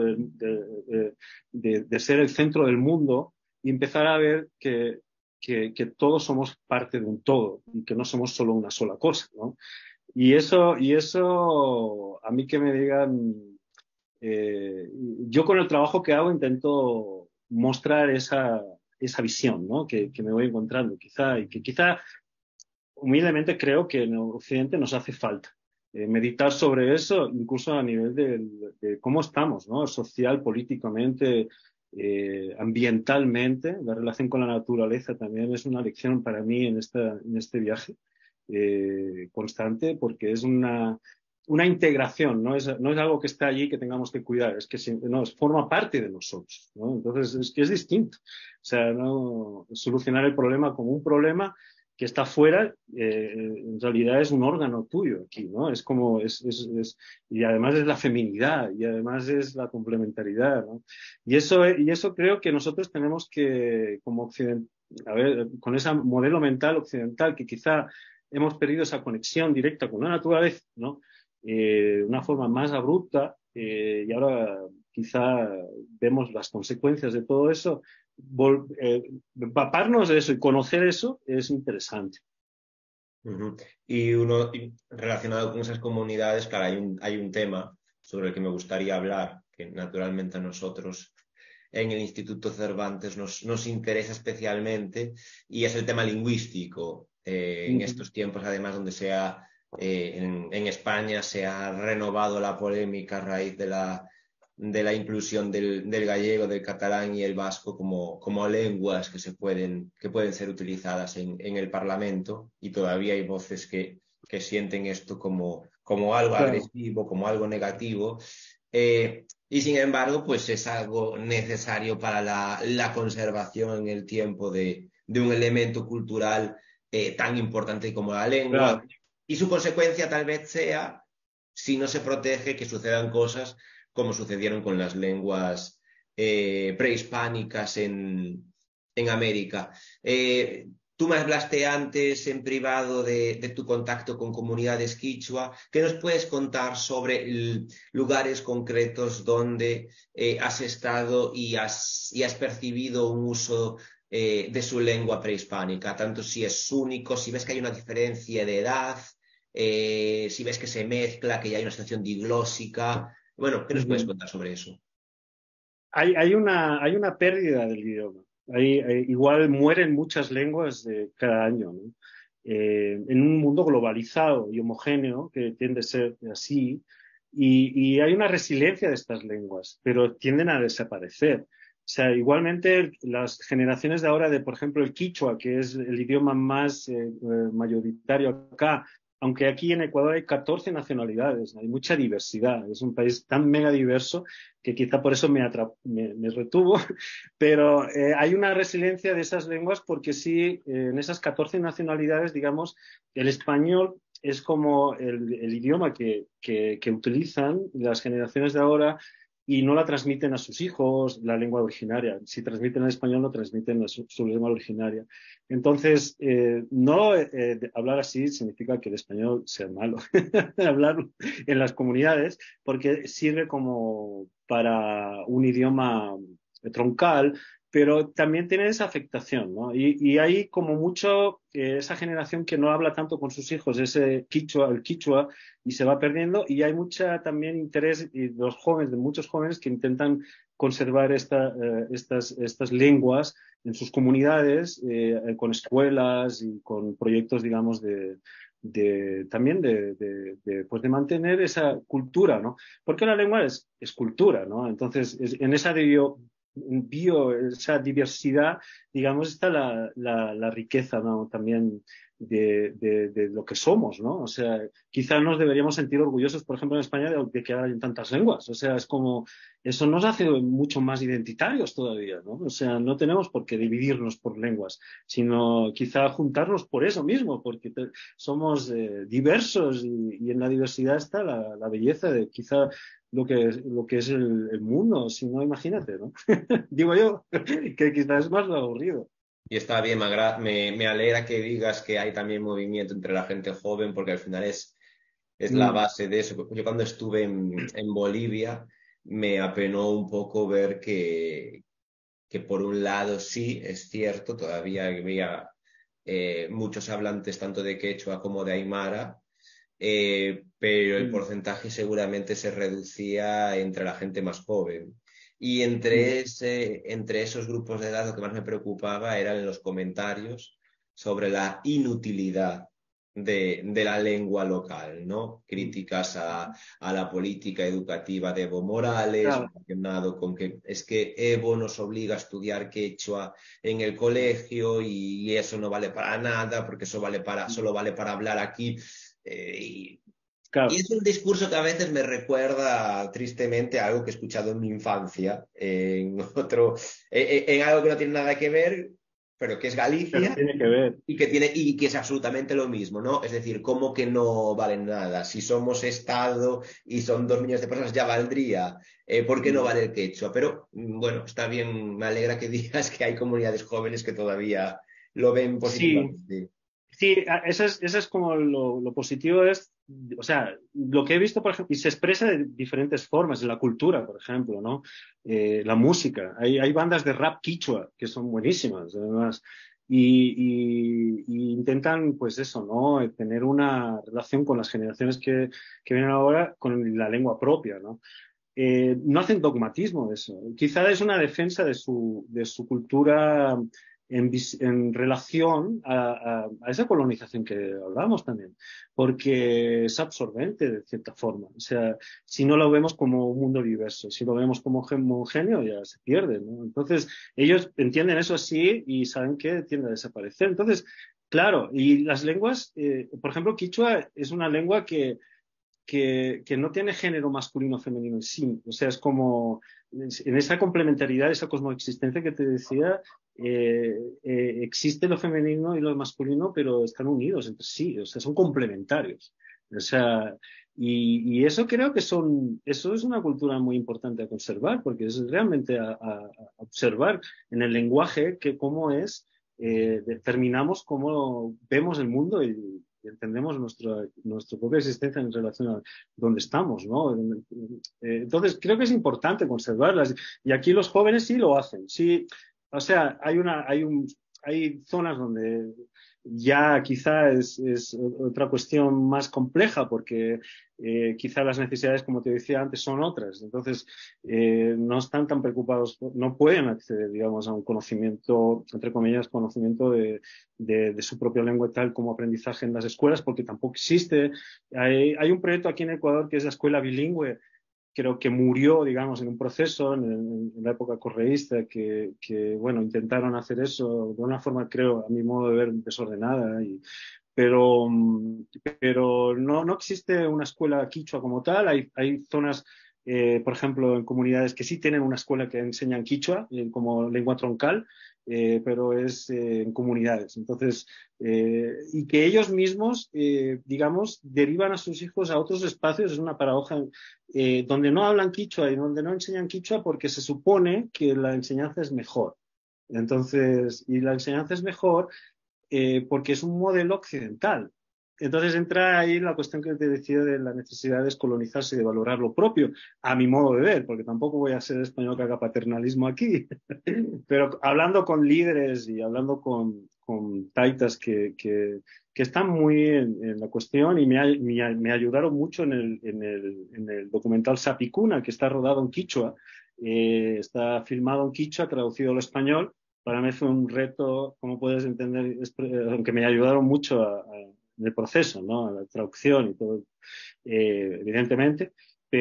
de ser el centro del mundo y empezar a ver que todos somos parte de un todo y que no somos solo una sola cosa, ¿no? Y eso, a mí que me digan, eh, yo con el trabajo que hago intento mostrar esa visión, ¿no? Que me voy encontrando, quizá, y que quizá humildemente creo que en Occidente nos hace falta. meditar sobre eso, incluso a nivel de cómo estamos, ¿no? Social, políticamente, ambientalmente. La relación con la naturaleza también es una lección para mí en este viaje constante, porque es una integración, no es algo que está allí que tengamos que cuidar, es que no, forma parte de nosotros, ¿no? Entonces es que es distinto. O sea, no solucionar el problema como un problema que está fuera, en realidad es un órgano tuyo aquí, ¿no? Es como, y además es la feminidad, y además es la complementariedad, ¿no? Y eso creo que nosotros tenemos que, como occident, a ver, con ese modelo mental occidental, que quizá hemos perdido esa conexión directa con la naturaleza, ¿no? De una forma más abrupta, y ahora quizá vemos las consecuencias de todo eso. Empaparnos de eso y conocer eso es interesante. Ujú. Y relacionado con esas comunidades, claro, hay un tema sobre el que me gustaría hablar, que naturalmente a nosotros en el Instituto Cervantes nos interesa especialmente, y es el tema lingüístico. En Ujú. estos tiempos, además, donde en España se ha renovado la polémica a raíz de la inclusión del gallego, del catalán y el vasco como lenguas que pueden ser utilizadas en el Parlamento, y todavía hay voces que sienten esto como algo Claro, agresivo, como algo negativo. Y sin embargo, pues es algo necesario para la conservación en el tiempo de un elemento cultural tan importante como la lengua. claro. Y su consecuencia tal vez sea, si no se protege, que sucedan cosas como sucedieron con las lenguas prehispánicas en América. Tú me hablaste antes en privado de tu contacto con comunidades quichua. ¿Qué nos puedes contar sobre lugares concretos donde has estado y has percibido un uso de su lengua prehispánica? Tanto si es único, si ves que hay una diferencia de edad, si ves que se mezcla, que ya hay una situación diglósica. Bueno, ¿qué nos puedes Ujú. contar sobre eso? Hay una pérdida del idioma. Igual mueren muchas lenguas cada año, ¿no? En un mundo globalizado y homogéneo, que tiende a ser así, y hay una resiliencia de estas lenguas, pero tienden a desaparecer. O sea, igualmente las generaciones de ahora de, por ejemplo, el quichua, que es el idioma más mayoritario acá, aunque aquí en Ecuador hay 14 nacionalidades, hay mucha diversidad, es un país tan mega diverso que quizá por eso me retuvo, pero hay una resiliencia de esas lenguas porque sí, en esas 14 nacionalidades, digamos, el español es como el idioma que utilizan las generaciones de ahora y no la transmiten a sus hijos, la lengua originaria. Si transmiten el español, no transmiten su lengua originaria. Entonces, no hablar así significa que el español sea malo. Hablar en las comunidades, porque sirve como para un idioma troncal, pero también tiene esa afectación, ¿no? Y hay como mucho esa generación que no habla tanto con sus hijos, ese quichua, el quichua, y se va perdiendo, y hay mucha también interés de los jóvenes, de muchos jóvenes que intentan conservar estas lenguas en sus comunidades, con escuelas y con proyectos, digamos, también pues de mantener esa cultura, ¿no? Porque la lengua es cultura, ¿no? Entonces, en esa esa diversidad, digamos, está la riqueza, ¿no? También de lo que somos, ¿no? O sea, quizás nos deberíamos sentir orgullosos, por ejemplo, en España, de que hay tantas lenguas. O sea, es como, eso nos hace mucho más identitarios todavía, ¿no? O sea, no tenemos por qué dividirnos por lenguas, sino quizá juntarnos por eso mismo, porque somos diversos y en la diversidad está la belleza de quizá lo que es el mundo, si no, imagínate, ¿no? Digo yo, que quizás es más lo aburrido. Y está bien, me alegra que digas que hay también movimiento entre la gente joven, porque al final es la Mm, base de eso. Yo cuando estuve en Bolivia me apenó un poco ver que por un lado sí, es cierto, todavía había muchos hablantes tanto de quechua como de aymara, pero el mm, porcentaje seguramente se reducía entre la gente más joven. Y mm, entre esos grupos de edad lo que más me preocupaba eran los comentarios sobre la inutilidad de la lengua local, ¿no? Críticas a la política educativa de Evo Morales, Claro, relacionado con que es que Evo nos obliga a estudiar quechua en el colegio y eso no vale para nada porque solo vale para hablar aquí. Y claro. es un discurso que a veces me recuerda tristemente a algo que he escuchado en mi infancia, en algo que no tiene nada que ver, pero que es Pero Galicia tiene que ver. y que es absolutamente lo mismo, ¿no? Es decir, ¿cómo que no valen nada? Si somos Estado y son 2 millones de personas, ya valdría. ¿Por qué no vale el quechua? Pero bueno, está bien, me alegra que digas que hay comunidades jóvenes que todavía lo ven Sí, positivamente. sí, eso es como lo positivo es, o sea, lo que he visto, por ejemplo, y se expresa de diferentes formas, en la cultura, por ejemplo, ¿no? La música. Hay bandas de rap quichua que son buenísimas, además, y intentan, pues eso, ¿no? Tener una relación con las generaciones que vienen ahora con la lengua propia, ¿no? No hacen dogmatismo de eso. Quizá es una defensa de su cultura en relación a esa colonización que hablamos también, porque es absorbente de cierta forma. O sea, si no lo vemos como un mundo diverso, si lo vemos como homogéneo, ya se pierde, ¿no? Entonces, ellos entienden eso así y saben que tiende a desaparecer. Entonces, claro, y las lenguas, por ejemplo, Quichua es una lengua que no tiene género masculino o femenino en sí. O sea, es como en esa complementariedad, esa cosmoexistencia que te decía, existe lo femenino y lo masculino, pero están unidos entre sí, o sea, son complementarios. O sea, y eso creo que eso es una cultura muy importante a conservar, porque es realmente a observar en el lenguaje que cómo es, determinamos cómo vemos el mundo y entendemos nuestra propia existencia en relación a dónde estamos, ¿no? Entonces, creo que es importante conservarlas. Y aquí los jóvenes sí lo hacen. Sí, o sea, hay zonas donde ya quizá es otra cuestión más compleja porque quizá las necesidades, como te decía antes, son otras. Entonces, no están tan preocupados, no pueden acceder, digamos, a un conocimiento, entre comillas, conocimiento de su propia lengua tal como aprendizaje en las escuelas, porque tampoco existe. Hay un proyecto aquí en Ecuador que es la escuela bilingüe, creo que murió, digamos, en un proceso en la época correísta, bueno, intentaron hacer eso de una forma, creo, a mi modo de ver, desordenada, pero, pero no existe una escuela quichua como tal. Hay zonas, por ejemplo, en comunidades que sí tienen una escuela que enseñan quichua como lengua troncal, pero es en comunidades. Entonces, y que ellos mismos, digamos, derivan a sus hijos a otros espacios, es una paradoja, donde no hablan quichua y donde no enseñan quichua porque se supone que la enseñanza es mejor. Entonces, y la enseñanza es mejor porque es un modelo occidental. Entonces entra ahí la cuestión que te decía de la necesidad de descolonizarse y de valorar lo propio, a mi modo de ver, porque tampoco voy a ser español que haga paternalismo aquí, pero hablando con líderes y hablando con taitas que están muy en la cuestión y me ayudaron mucho en el documental Sapicuna, que está rodado en quichua, está filmado en quichua, traducido al español. Para mí fue un reto, como puedes entender, aunque me ayudaron mucho en el proceso, ¿no? A la traducción y todo, evidentemente,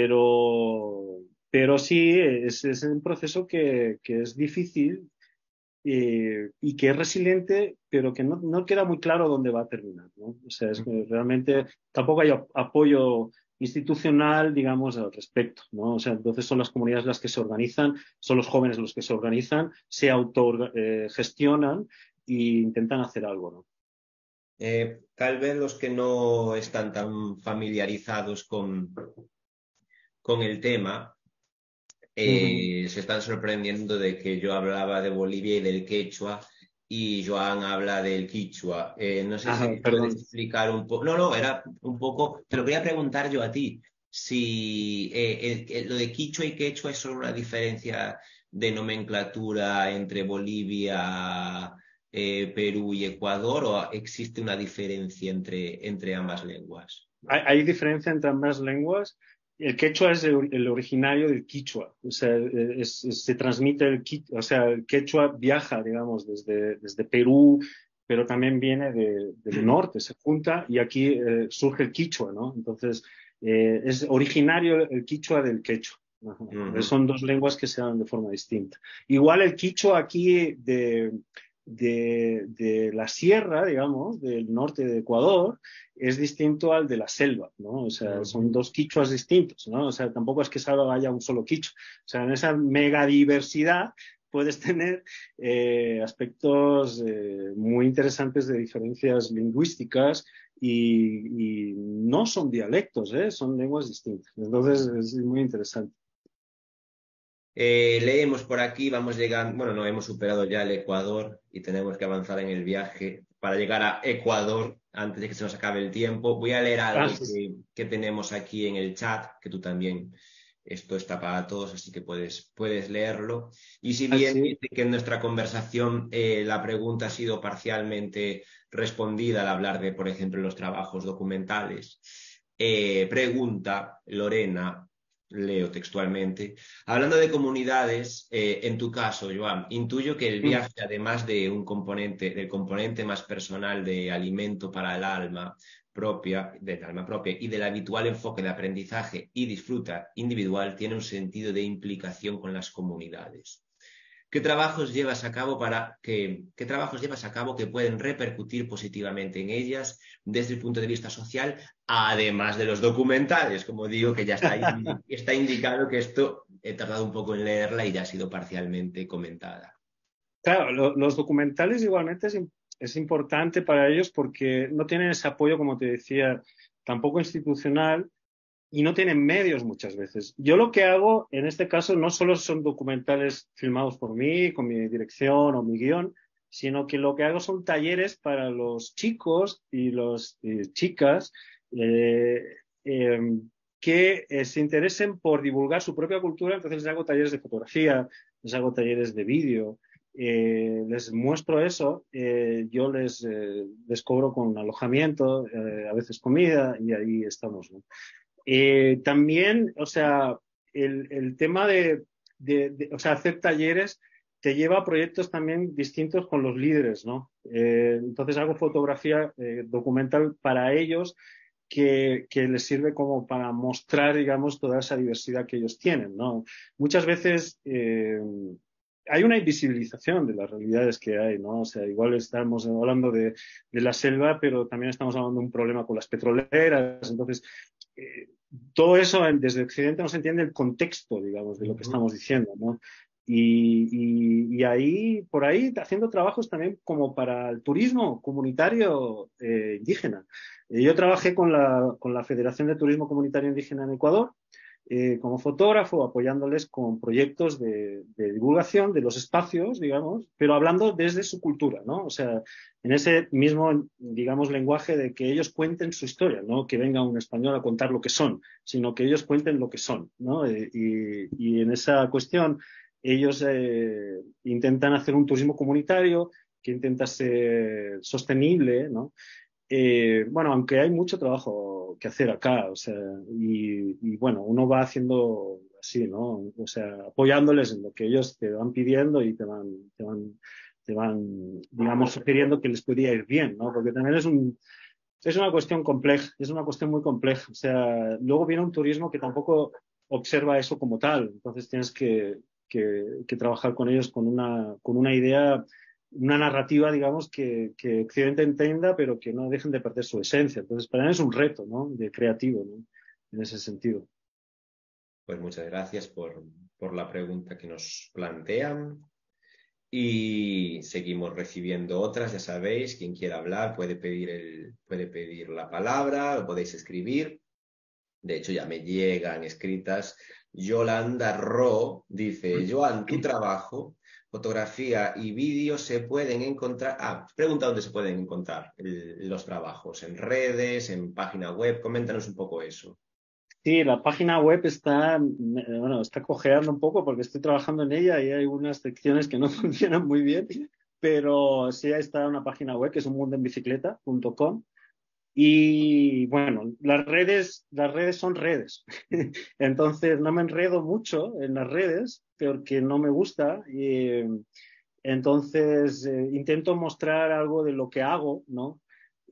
pero sí, es un proceso que es difícil y que es resiliente, pero que no queda muy claro dónde va a terminar, ¿no? O sea, es que realmente tampoco hay apoyo institucional, digamos, al respecto, ¿no? O sea, entonces son las comunidades las que se organizan, son los jóvenes los que se organizan, se autogestionan e intentan hacer algo, ¿no? Tal vez los que no están tan familiarizados con el tema Ujú. se están sorprendiendo de que yo hablaba de Bolivia y del quechua y Joan habla del quichua. No sé si Ah, me puedes perdón. explicar un poco. No, no, era un poco. Te lo quería preguntar yo a ti. Si lo de quichua y quechua es solo una diferencia de nomenclatura entre Bolivia, Perú y Ecuador, o existe una diferencia entre ambas lenguas. Hay diferencia entre ambas lenguas. El quechua es el originario del quichua, o sea, se transmite o sea, el quechua viaja, digamos, desde Perú pero también viene del norte, se junta y aquí surge el quichua, ¿no? Entonces, es originario el quichua del quechua. Ajá. Son dos lenguas que se hablan de forma distinta. Igual el quichua aquí de la sierra, digamos, del norte de Ecuador, es distinto al de la selva, ¿no? O sea, son dos quichuas distintos, ¿no? O sea, tampoco es que solo haya un solo quichua. O sea, en esa megadiversidad puedes tener aspectos muy interesantes de diferencias lingüísticas y no son dialectos, son lenguas distintas. Entonces es muy interesante. Leemos por aquí, vamos llegando, bueno, no hemos superado ya el Ecuador y tenemos que avanzar en el viaje para llegar a Ecuador antes de que se nos acabe el tiempo. Voy a leer algo que tenemos aquí en el chat, que tú también, esto está para todos, así que puedes leerlo. Y si bien dice que en nuestra conversación la pregunta ha sido parcialmente respondida al hablar de, por ejemplo, los trabajos documentales, pregunta Lorena, leo textualmente. Hablando de comunidades, en tu caso, Joan, intuyo que el viaje, además de del componente más personal de alimento para el alma propia y del habitual enfoque de aprendizaje y disfruta individual, tiene un sentido de implicación con las comunidades. ¿Qué trabajos llevas a cabo que pueden repercutir positivamente en ellas desde el punto de vista social, además de los documentales? Como digo, que ya está indicado que esto he tardado un poco en leerla y ya ha sido parcialmente comentada. Claro, los documentales igualmente es importante para ellos porque no tienen ese apoyo, como te decía, tampoco institucional, y no tienen medios muchas veces. Yo lo que hago en este caso no solo son documentales filmados por mí, con mi dirección o mi guión, sino que lo que hago son talleres para los chicos y las chicas que se interesen por divulgar su propia cultura. Entonces les hago talleres de fotografía, les hago talleres de vídeo, les muestro eso, yo les cobro con alojamiento, a veces comida, y ahí estamos, ¿no? También, o sea, el tema o sea, hacer talleres te lleva a proyectos también distintos con los líderes, ¿no? Entonces hago fotografía documental para ellos que les sirve como para mostrar, digamos, toda esa diversidad que ellos tienen, ¿no? Muchas veces hay una invisibilización de las realidades que hay, ¿no? O sea, igual estamos hablando de la selva, pero también estamos hablando de un problema con las petroleras. Entonces, todo eso desde Occidente no se entiende el contexto, digamos, de lo que estamos diciendo, ¿no? Y ahí, por ahí, haciendo trabajos también como para el turismo comunitario indígena. Yo trabajé con la Federación de Turismo Comunitario Indígena en Ecuador, como fotógrafo, apoyándoles con proyectos de divulgación de los espacios, digamos, pero hablando desde su cultura, ¿no? O sea, en ese mismo, digamos, lenguaje de que ellos cuenten su historia, no que venga un español a contar lo que son, sino que ellos cuenten lo que son, ¿no? Y en esa cuestión ellos intentan hacer un turismo comunitario que intenta ser sostenible, ¿no? Bueno, aunque hay mucho trabajo que hacer acá, o sea, y bueno, uno va haciendo así, ¿no? O sea, apoyándoles en lo que ellos te van pidiendo y te van, digamos, sugiriendo que les podría ir bien, ¿no? Porque también es una cuestión compleja, es una cuestión muy compleja. O sea, luego viene un turismo que tampoco observa eso como tal, entonces tienes que trabajar con ellos con una idea, una narrativa, digamos, que Occidente entienda, pero que no dejen de perder su esencia. Entonces, para mí es un reto, ¿no? De creativo, ¿no? En ese sentido. Pues muchas gracias por la pregunta que nos plantean. Y seguimos recibiendo otras, ya sabéis, quien quiera hablar puede pedir la palabra, lo podéis escribir. De hecho, ya me llegan escritas. Yolanda Ro dice, Joan, tu trabajo, fotografía y vídeo se pueden encontrar... pregunta dónde se pueden encontrar los trabajos, en redes, en página web, coméntanos un poco eso. Sí, la página web está cojeando un poco porque estoy trabajando en ella y hay unas secciones que no funcionan muy bien, pero sí está una página web que es unmundoenbicicleta.com. Y bueno, las redes son redes. Entonces no me enredo mucho en las redes porque no me gusta. Entonces, intento mostrar algo de lo que hago, ¿no?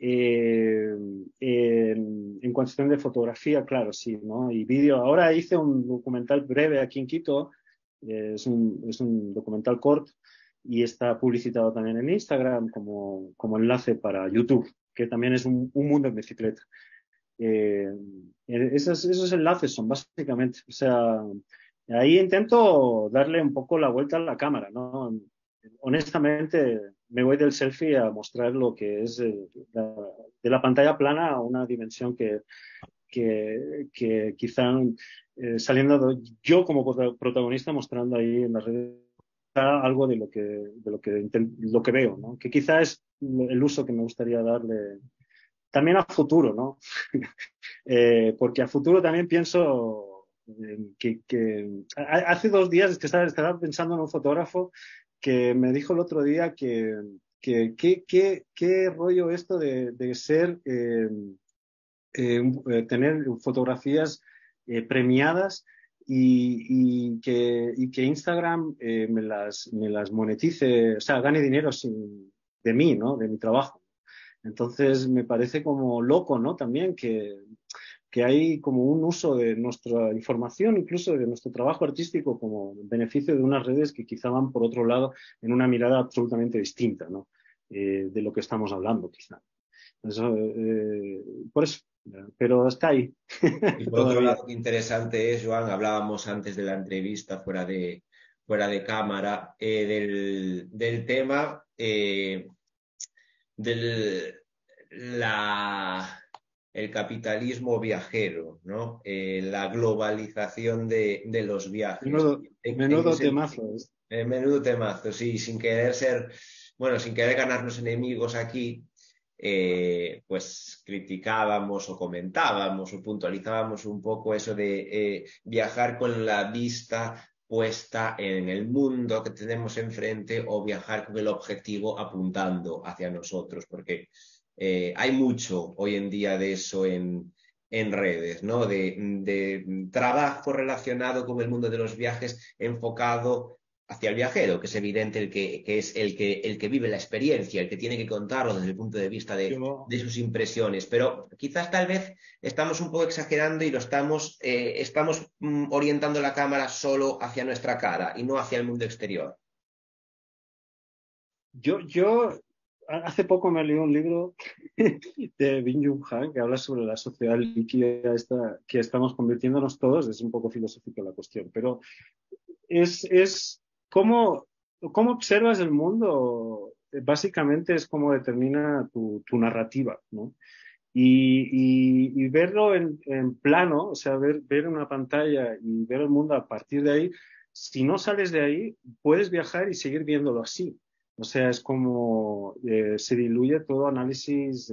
En cuestión de fotografía, claro, sí, ¿no? Y vídeo. Ahora hice un documental breve aquí en Quito, es un documental corto y está publicitado también en Instagram como enlace para YouTube, que también es un mundo en bicicleta. Eh, esos enlaces son básicamente, o sea, ahí intento darle un poco la vuelta a la cámara, ¿no? Honestamente, me voy del selfie a mostrar lo que es de la pantalla plana a una dimensión que quizá saliendo yo como protagonista mostrando ahí en las redes algo lo que veo, ¿no? Que quizá es el uso que me gustaría darle también a futuro, ¿no? Porque a futuro también pienso hace 2 días es que estaba pensando en un fotógrafo que me dijo el otro día qué rollo esto de ser tener fotografías premiadas y que Instagram me las monetice, o sea, gane dinero de mí, ¿no? De mi trabajo. Entonces me parece como loco, ¿no? También que hay como un uso de nuestra información, incluso de nuestro trabajo artístico, como beneficio de unas redes que quizá van por otro lado en una mirada absolutamente distinta, ¿no? De lo que estamos hablando, quizá. Eso, por eso, pero está ahí Y por otro todavía. lado, qué interesante es, Joan, hablábamos antes de la entrevista fuera de cámara, del tema del la, el capitalismo viajero, ¿no? La globalización de los viajes. En Menudo ese, temazo. menudo temazo, sí, sin querer ser, bueno, sin querer ganarnos enemigos aquí, pues criticábamos o comentábamos o puntualizábamos un poco eso de viajar con la vista puesta en el mundo que tenemos enfrente o viajar con el objetivo apuntando hacia nosotros, porque hay mucho hoy en día de eso en redes, ¿no? De trabajo relacionado con el mundo de los viajes enfocado hacia el viajero, que es evidente que es el que vive la experiencia, el que tiene que contarlo desde el punto de vista Yo, de sus impresiones. Pero quizás tal vez estamos un poco exagerando y lo estamos orientando la cámara solo hacia nuestra cara y no hacia el mundo exterior. yo hace poco me leí un libro de Byung-Chul Han que habla sobre la sociedad líquida esta, que estamos convirtiéndonos todos. Es un poco filosófica la cuestión, pero es cómo observas el mundo. Básicamente es cómo determina tu narrativa, ¿no? Y verlo en plano, o sea, ver una pantalla y ver el mundo a partir de ahí, si no sales de ahí, puedes viajar y seguir viéndolo así. O sea, es como se diluye todo análisis.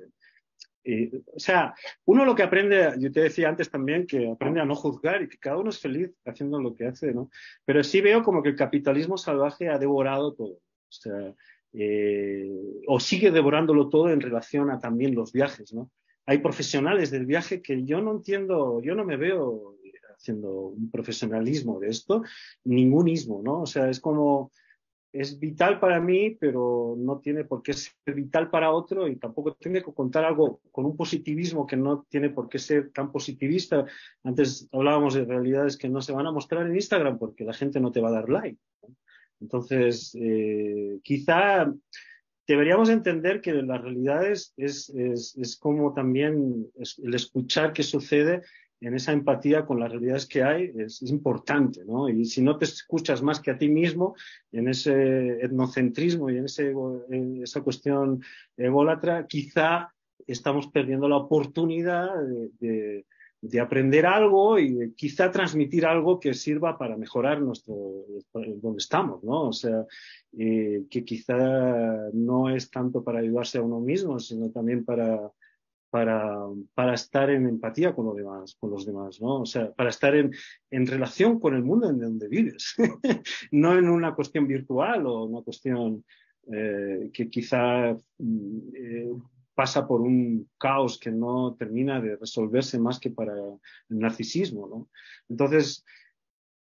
O sea, uno lo que aprende, yo te decía antes también, que aprende a no juzgar y que cada uno es feliz haciendo lo que hace, ¿no? Pero sí veo como que el capitalismo salvaje ha devorado todo. O sea, eh, o sigue devorándolo todo en relación a también los viajes, ¿no? Hay profesionales del viaje que yo no entiendo, yo no me veo haciendo un profesionalismo de esto, ningún ismo, ¿no? O sea, es como es vital para mí, pero no tiene por qué ser vital para otro y tampoco tiene que contar algo con un positivismo que no tiene por qué ser tan positivista. Antes hablábamos de realidades que no se van a mostrar en Instagram porque la gente no te va a dar like. Entonces, quizá deberíamos entender que la realidad es como también el escuchar qué sucede en esa empatía con las realidades que hay es importante, ¿no? Y si no te escuchas más que a ti mismo en ese etnocentrismo y en esa cuestión ególatra, quizá estamos perdiendo la oportunidad de aprender algo y de quizá transmitir algo que sirva para mejorar donde estamos, ¿no? O sea, que quizá no es tanto para ayudarse a uno mismo, sino también para, para estar en empatía con los demás, ¿no? O sea, para estar en relación con el mundo en donde vives, no en una cuestión virtual o una cuestión que quizá pasa por un caos que no termina de resolverse más que para el narcisismo, ¿no? Entonces,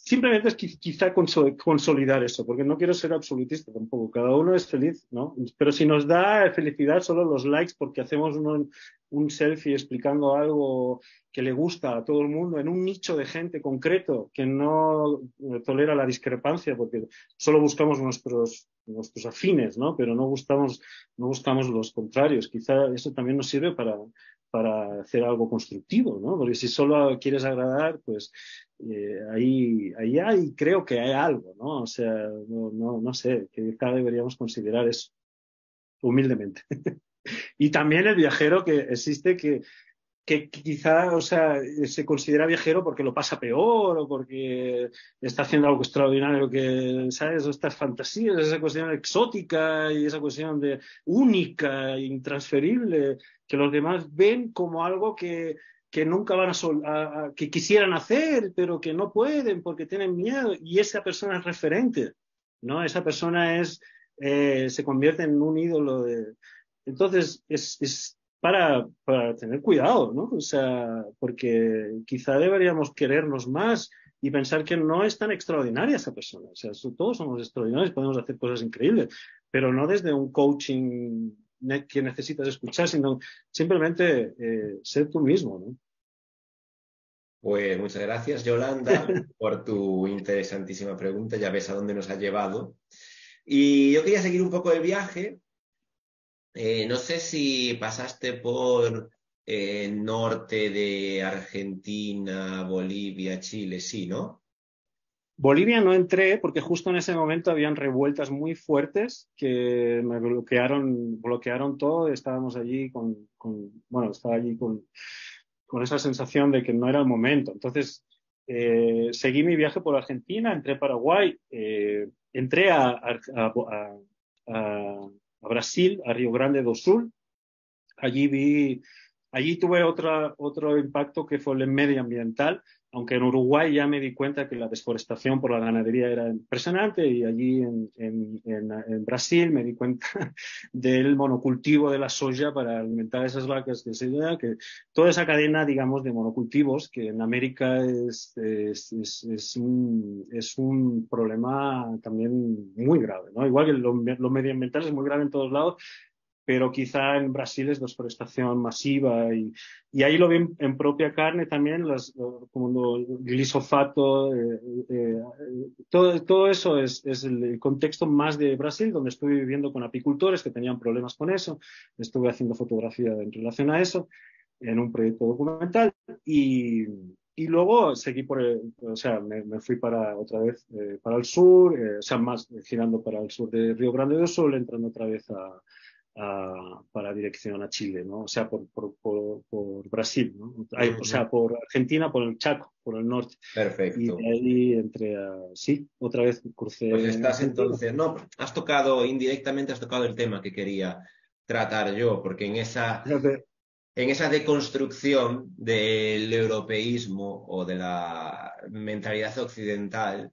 simplemente es quizá consolidar eso, porque no quiero ser absolutista tampoco. Cada uno es feliz, ¿no? Pero si nos da felicidad solo los likes porque hacemos un selfie explicando algo que le gusta a todo el mundo en un nicho de gente concreto que no tolera la discrepancia, porque solo buscamos nuestros afines, ¿no? Pero no buscamos los contrarios. Quizá eso también nos sirve para hacer algo constructivo, ¿no? Porque si solo quieres agradar, pues ahí creo que hay algo, ¿no? O sea, no sé, que quizá deberíamos considerar eso, humildemente. Y también el viajero que existe que quizá, o sea, se considera viajero porque lo pasa peor o porque está haciendo algo extraordinario que, ¿sabes? Estas fantasías, esa cuestión exótica y esa cuestión de única, intransferible, que los demás ven como algo que nunca van que quisieran hacer, pero que no pueden porque tienen miedo y esa persona es referente, ¿no? Esa persona se convierte en un ídolo de... Entonces, es para tener cuidado, ¿no? O sea, porque quizá deberíamos querernos más y pensar que no es tan extraordinaria esa persona. O sea, todos somos extraordinarios, podemos hacer cosas increíbles, pero no desde un coaching que necesitas escuchar, sino simplemente ser tú mismo, ¿no? Pues muchas gracias, Yolanda, por tu interesantísima pregunta. Ya ves a dónde nos ha llevado. Y yo quería seguir un poco el viaje. No sé si pasaste por norte de Argentina, Bolivia, Chile, sí, ¿no? Bolivia no entré porque justo en ese momento habían revueltas muy fuertes que me bloquearon todo. Estábamos allí bueno, estaba allí con esa sensación de que no era el momento. Entonces, seguí mi viaje por Argentina, entré a Paraguay, entré a Brasil, a Río Grande do Sul. Allí tuve otro impacto que fue el medioambiental, aunque en Uruguay ya me di cuenta que la deforestación por la ganadería era impresionante y allí en Brasil me di cuenta del monocultivo de la soya para alimentar esas vacas, que toda esa cadena, digamos, de monocultivos que en América es un problema también muy grave, ¿no? Igual que lo medioambiental es muy grave en todos lados, pero quizá en Brasil es deforestación masiva y ahí lo vi en propia carne también, como el glisofato, todo eso es el contexto más de Brasil, donde estuve viviendo con apicultores que tenían problemas con eso, estuve haciendo fotografía en relación a eso, en un proyecto documental y luego seguí o sea, me fui otra vez para el sur, o sea, más girando para el sur de Río Grande do Sul, entrando otra vez para dirección a Chile, ¿no? O sea, por Brasil, ¿no? O sea, por Argentina, por el Chaco, por el norte. Y Perfecto. de ahí sí, otra vez crucé. Pues estás entonces, no, indirectamente has tocado el tema que quería tratar yo, porque Fíjate, en esa deconstrucción del europeísmo o de la mentalidad occidental,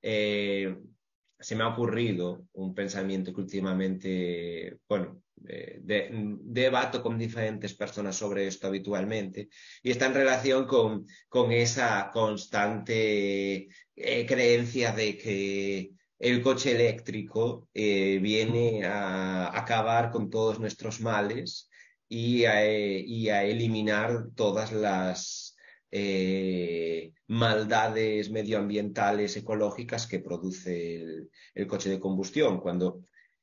se me ha ocurrido un pensamiento que últimamente, bueno, debato con diferentes personas sobre esto habitualmente, y está en relación con esa constante creencia de que el coche eléctrico viene a acabar con todos nuestros males y a eliminar todas las maldades medioambientales, ecológicas que produce el coche de combustión, cuando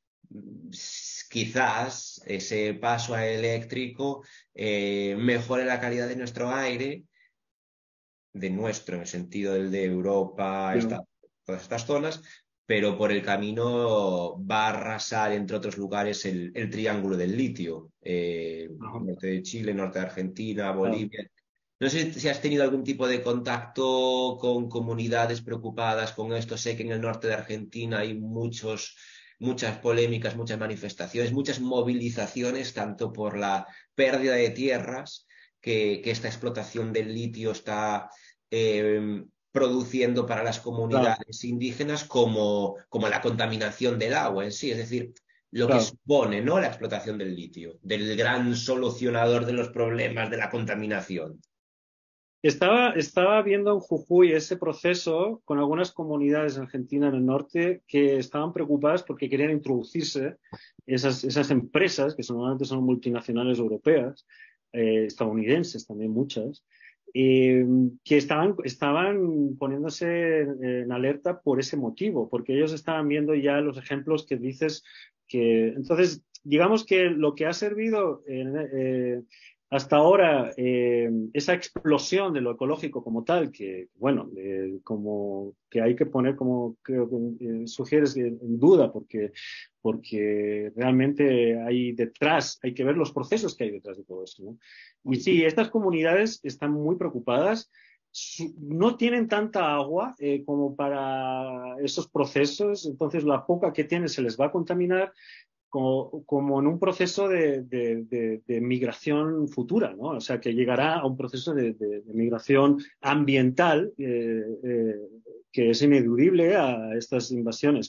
quizás ese paso a eléctrico mejore la calidad de nuestro aire, en el sentido del de Europa, todas estas zonas, pero por el camino va a arrasar, entre otros lugares, el triángulo del litio, norte de Chile, norte de Argentina, Bolivia. No sé si has tenido algún tipo de contacto con comunidades preocupadas con esto. Sé que en el norte de Argentina hay muchas polémicas, muchas manifestaciones, muchas movilizaciones, tanto por la pérdida de tierras que esta explotación del litio está produciendo para las claro, comunidades indígenas, como la contaminación del agua en sí. Es decir, lo que claro. supone, ¿no?, la explotación del litio, del gran solucionador de los problemas de la contaminación. Estaba viendo en Jujuy ese proceso con algunas comunidades en Argentina en el norte que estaban preocupadas porque querían introducirse esas empresas, que normalmente son multinacionales europeas, estadounidenses también muchas, eh, que estaban poniéndose en alerta por ese motivo, porque ellos estaban viendo ya los ejemplos que dices que... Entonces, digamos que lo que ha servido hasta ahora, esa explosión de lo ecológico como tal, que, bueno, como que hay que poner, como creo que sugieres, en duda, porque realmente hay que ver los procesos que hay detrás de todo eso, ¿no? Y sí, estas comunidades están muy preocupadas. No tienen tanta agua como para esos procesos, entonces la poca que tienen se les va a contaminar como en un proceso de migración futura, ¿no? O sea, que llegará a un proceso de migración ambiental que es ineludible a estas invasiones.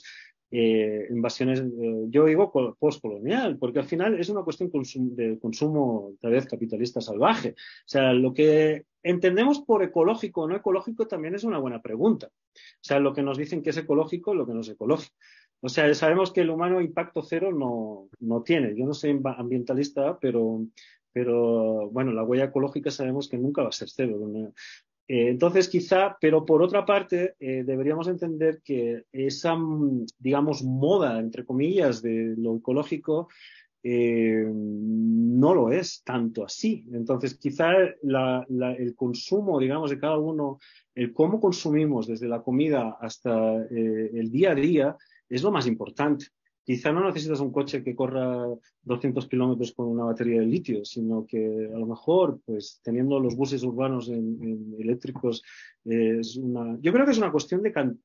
Yo digo postcolonial, porque al final es una cuestión de consumo, tal vez capitalista salvaje. O sea, lo que entendemos por ecológico o no ecológico también es una buena pregunta. O sea, lo que nos dicen que es ecológico, lo que no es ecológico. O sea, sabemos que el humano impacto cero no tiene. Yo no soy ambientalista, pero bueno, la huella ecológica sabemos que nunca va a ser cero. Entonces, quizá, pero por otra parte, deberíamos entender que esa, digamos, moda, entre comillas, de lo ecológico, no lo es tanto así. Entonces, quizá el consumo, digamos, de cada uno, el cómo consumimos desde la comida hasta el día a día, es lo más importante. Quizá no necesitas un coche que corra 200 kilómetros con una batería de litio, sino que a lo mejor, pues teniendo los buses urbanos en eléctricos, yo creo que es una cuestión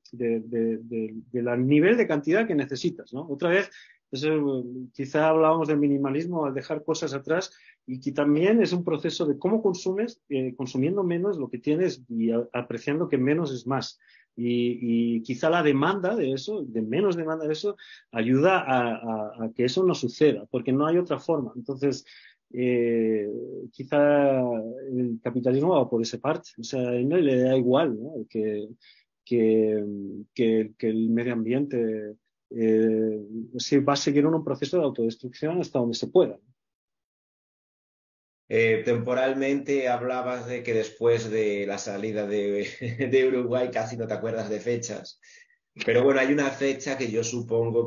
del nivel de cantidad que necesitas, ¿no? Otra vez, eso, quizá hablábamos del minimalismo al dejar cosas atrás y que también es un proceso de cómo consumes, consumiendo menos lo que tienes y apreciando que menos es más. Y quizá la demanda de eso, de menos demanda de eso, ayuda a que eso no suceda, porque no hay otra forma. Entonces, eh, quizá el capitalismo va por esa parte. O sea, a él no le da igual, ¿no? Que, que el medio ambiente sí, va a seguir en un proceso de autodestrucción hasta donde se pueda. Temporalmente hablabas de que después de la salida de Uruguay casi no te acuerdas de fechas, pero bueno, hay una fecha que yo supongo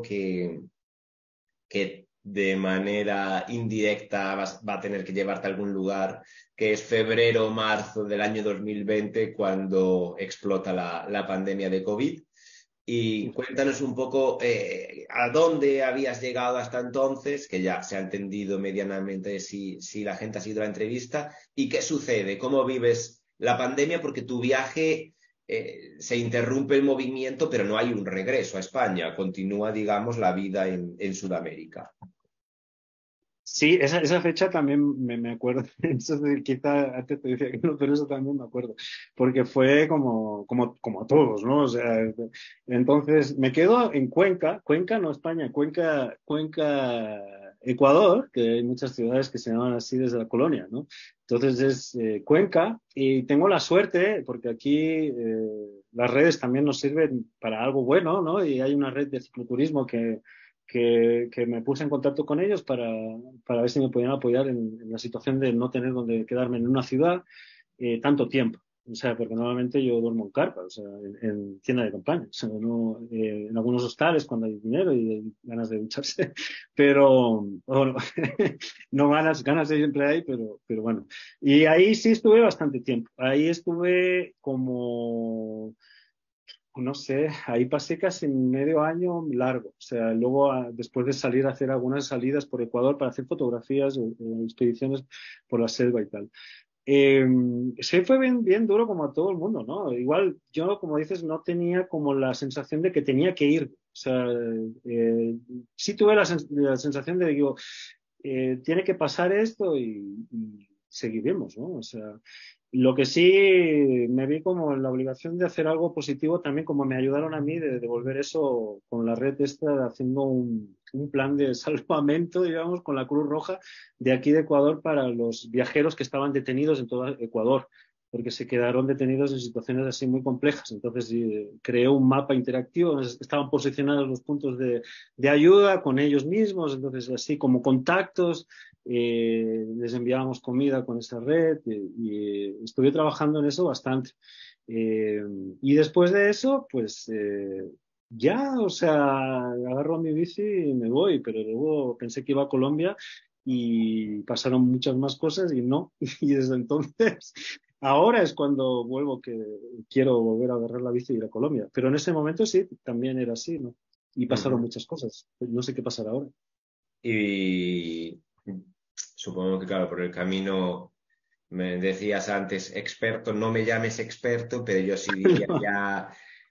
que de manera indirecta va a tener que llevarte a algún lugar, que es febrero o marzo del año 2020, cuando explota la pandemia de COVID. Y cuéntanos un poco a dónde habías llegado hasta entonces, que ya se ha entendido medianamente si la gente ha sido a la entrevista, y qué sucede, cómo vives la pandemia, porque tu viaje se interrumpe el movimiento, pero no hay un regreso a España, continúa, digamos, la vida en Sudamérica. Sí, esa fecha también me acuerdo. Eso quizá antes te decía que no, pero eso también me acuerdo. Porque fue como a todos, ¿no? O sea, entonces me quedo en Cuenca no España, Cuenca, Ecuador, que hay muchas ciudades que se llaman así desde la colonia, ¿no? Entonces es Cuenca y tengo la suerte, porque aquí las redes también nos sirven para algo bueno, ¿no? Y hay una red de cicloturismo que me puse en contacto con ellos para ver si me podían apoyar en la situación de no tener donde quedarme en una ciudad tanto tiempo. O sea, porque normalmente yo duermo en carpa, o sea, en tienda de campaña, o sea, no, en algunos hostales cuando hay dinero y hay ganas de ducharse, pero bueno, no ganas de siempre hay, pero bueno. Y ahí sí estuve bastante tiempo. Ahí estuve como no sé, ahí pasé casi medio año largo. O sea, luego después de salir a hacer algunas salidas por Ecuador para hacer fotografías o expediciones por la selva y tal. Eh, sí fue bien duro como a todo el mundo, ¿no? Igual yo, como dices, no tenía como la sensación de que tenía que ir. O sea, sí tuve la sensación de, digo, tiene que pasar esto y seguiremos, ¿no? O sea, lo que sí me vi como en la obligación de hacer algo positivo también, como me ayudaron a mí de devolver eso con la red esta, haciendo un plan de salvamento, digamos, con la Cruz Roja de aquí de Ecuador para los viajeros que estaban detenidos en todo Ecuador. porque se quedaron detenidos en situaciones así muy complejas. Entonces creé un mapa interactivo, estaban posicionados los puntos de ayuda con ellos mismos, entonces así como contactos, les enviábamos comida con esa red y estuve trabajando en eso bastante. Eh, y después de eso, pues ya, o sea, agarro mi bici y me voy, pero luego pensé que iba a Colombia y pasaron muchas más cosas y no. Y desde entonces, ahora es cuando vuelvo que quiero volver a agarrar la bici y ir a Colombia. Pero en ese momento sí, también era así, ¿no? Y pasaron Ujú. muchas cosas. No sé qué pasará ahora. Y supongo que, claro, por el camino me decías antes experto, no me llames experto, pero yo sí diría ya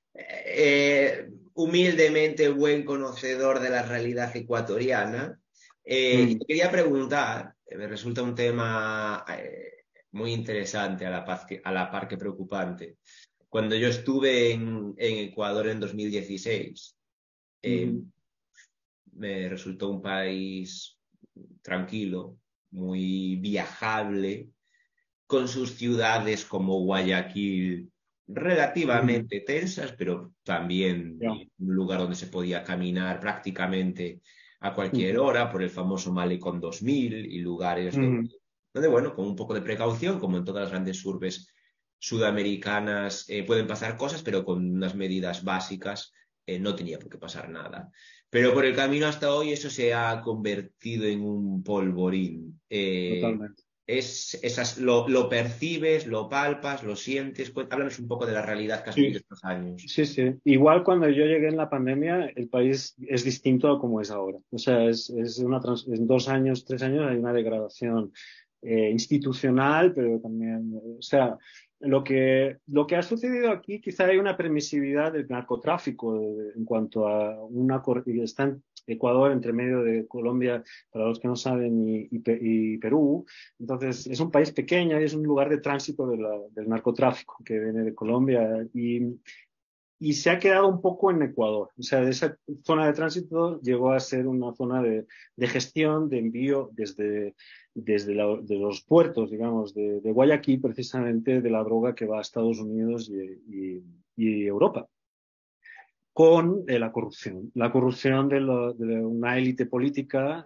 humildemente buen conocedor de la realidad ecuatoriana. Y Mm, te quería preguntar, me resulta un tema muy interesante a la par que preocupante. Cuando yo estuve en Ecuador en 2016, eh, ujú, me resultó un país tranquilo, muy viajable, con sus ciudades como Guayaquil ujú. relativamente tensas, pero también Ya. un lugar donde se podía caminar prácticamente a cualquier Ujú, hora por el famoso Malecón 2000 y lugares ujú, donde, bueno, con un poco de precaución, como en todas las grandes urbes sudamericanas, pueden pasar cosas, pero con unas medidas básicas no tenía por qué pasar nada. Pero por el camino hasta hoy eso se ha convertido en un polvorín. totalmente. Lo percibes, lo palpas, lo sientes. Háblanos un poco de la realidad que has vivido Sí. estos años. Sí, sí. Igual cuando yo llegué en la pandemia, el país es distinto a como es ahora. O sea, en 2 años, 3 años hay una degradación institucional, pero también, o sea, lo que ha sucedido aquí, quizá hay una permisividad del narcotráfico en cuanto a y está en Ecuador entre medio de Colombia, para los que no saben, y Perú. Entonces, es un país pequeño y es un lugar de tránsito del narcotráfico que viene de Colombia y se ha quedado un poco en Ecuador. O sea, de esa zona de tránsito llegó a ser una zona de gestión, de envío de los puertos, digamos, de Guayaquil, precisamente de la droga que va a Estados Unidos y Europa, con la corrupción. La corrupción de una élite política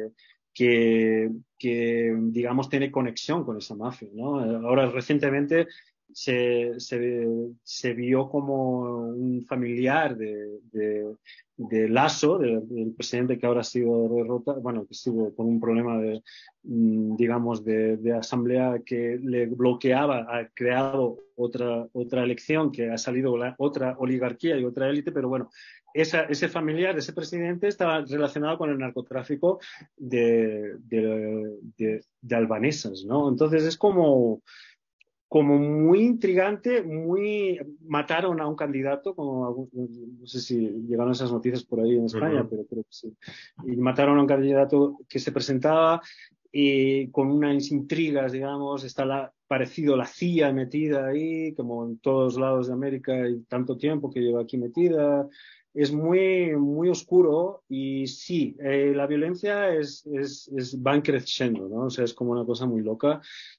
digamos, tiene conexión con esa mafia, ¿no? Ahora, recientemente se vio como un familiar de Lasso, del presidente que ahora ha sido derrotado, bueno, que sido con un problema digamos, de asamblea que le bloqueaba, ha creado otra elección, que ha salido otra oligarquía y otra élite, pero bueno, ese familiar, ese presidente estaba relacionado con el narcotráfico de albanesas, ¿no? Entonces es como muy intrigante, mataron a un candidato, no sé si llegaron esas noticias por ahí en España, Ujú. pero creo que sí. Y mataron a un candidato que se presentaba y con unas intrigas, digamos, está parecido la CIA metida ahí, como en todos lados de América y tanto tiempo que lleva aquí metida. Es muy, muy oscuro y sí, la violencia va creciendo, ¿no? O sea, es como una cosa muy loca.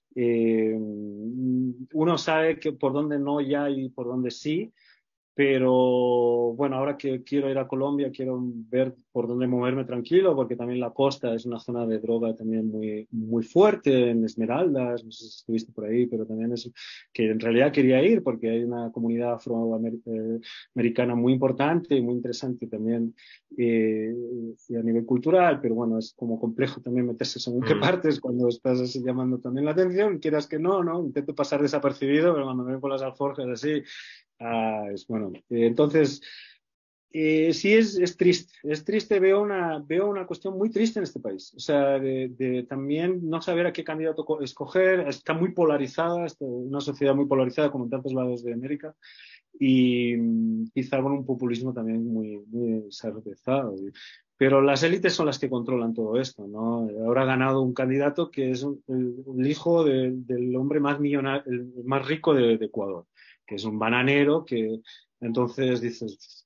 Uno sabe que por dónde no ya y por dónde sí, pero bueno, ahora que quiero ir a Colombia, quiero ver por dónde moverme tranquilo, porque también la costa es una zona de droga también muy, muy fuerte, en Esmeraldas, no sé si estuviste por ahí, pero también es que en realidad quería ir porque hay una comunidad afroamericana muy importante y muy interesante también y a nivel cultural, pero bueno, es como complejo también meterse según qué Mm. partes cuando estás así llamando también la atención, quieras que no, ¿no? Intento pasar desapercibido, pero cuando me ven con las alforjas así, es bueno. Entonces, sí es triste, veo una cuestión muy triste en este país. O sea, de también no saber a qué candidato escoger, está muy polarizada, una sociedad muy polarizada como en tantos lados de América y quizá con un populismo también muy, muy exagerzado. Pero las élites son las que controlan todo esto, ¿no? Ahora ha ganado un candidato que es el hijo del hombre más millonario, el más rico de Ecuador, que es un bananero que entonces dices,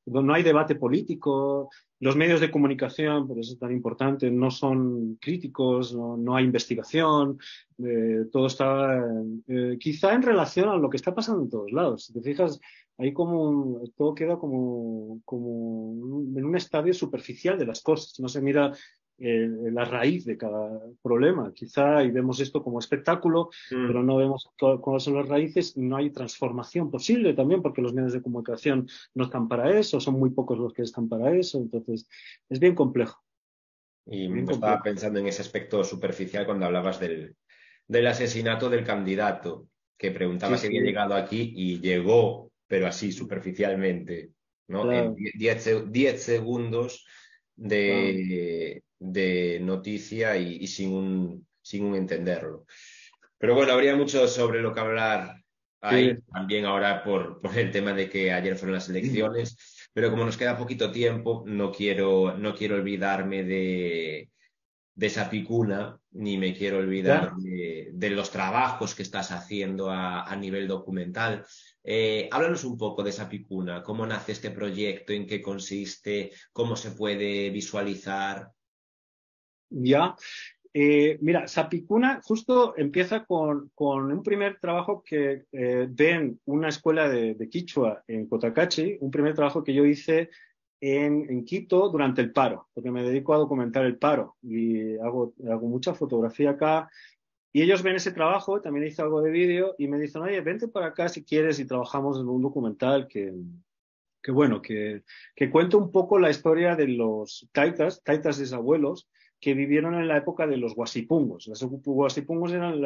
no hay debate político, los medios de comunicación, por eso es tan importante, no son críticos, no hay investigación, todo está quizá en relación a lo que está pasando en todos lados. Si te fijas, hay todo queda como en un estadio superficial de las cosas, no se mira la raíz de cada problema. Quizá y vemos esto como espectáculo, pero no vemos cuáles son las raíces y no hay transformación posible también porque los medios de comunicación no están para eso, son muy pocos los que están para eso, entonces es bien complejo. Y Bien estaba complejo. pensando en ese aspecto superficial cuando hablabas del asesinato del candidato, que Sí, preguntaba si había sí, llegado aquí y llegó, pero así, superficialmente, ¿no? En claro, 10 segundos claro. de noticia y sin un entenderlo. Pero bueno, habría mucho sobre lo que hablar ahí, Sí. también ahora por el tema de que ayer fueron las elecciones, pero como nos queda poquito tiempo, no quiero olvidarme de Sapicuna, ni me quiero olvidar ¿Ya? de los trabajos que estás haciendo a nivel documental. Háblanos un poco de Sapicuna, cómo nace este proyecto, en qué consiste, cómo se puede visualizar. Ya. Mira, Sapicuna justo empieza con un primer trabajo que ven una escuela de Quichua en Cotacachi, un primer trabajo que yo hice en Quito durante el paro, porque me dedico a documentar el paro y hago mucha fotografía acá. Y ellos ven ese trabajo, también hice algo de vídeo y me dicen, oye, vente para acá si quieres y trabajamos en un documental que bueno, que cuenta un poco la historia de los taitas bisabuelos, que vivieron en la época de los guasipungos. Los guasipungos eran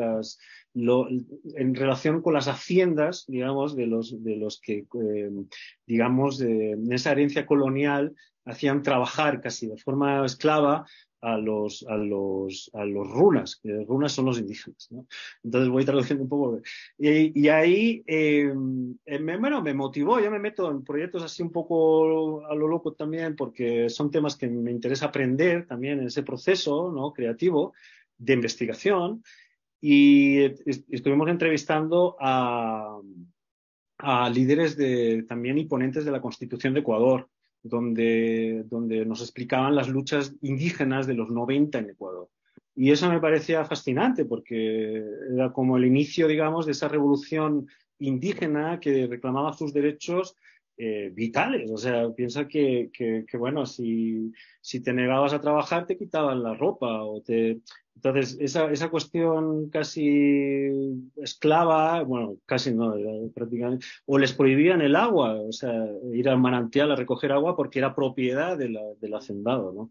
en relación con las haciendas, digamos, de los que, digamos, en esa herencia colonial hacían trabajar casi de forma esclava a los runas, que runas son los indígenas, ¿no? Entonces voy traduciendo un poco. Y ahí, bueno, me motivó, yo me meto en proyectos así un poco a lo loco también, porque son temas que me interesa aprender también en ese proceso, ¿no? Creativo de investigación. Y estuvimos entrevistando a líderes también y ponentes de la Constitución de Ecuador, donde nos explicaban las luchas indígenas de los 90 en Ecuador. Y eso me parecía fascinante porque era como el inicio, digamos, de esa revolución indígena que reclamaba sus derechos vitales. O sea, piensa que bueno, si te negabas a trabajar te quitaban la ropa entonces, esa cuestión casi esclava, bueno, casi no, era prácticamente, o les prohibían el agua, o sea, ir al manantial a recoger agua porque era propiedad del hacendado, ¿no?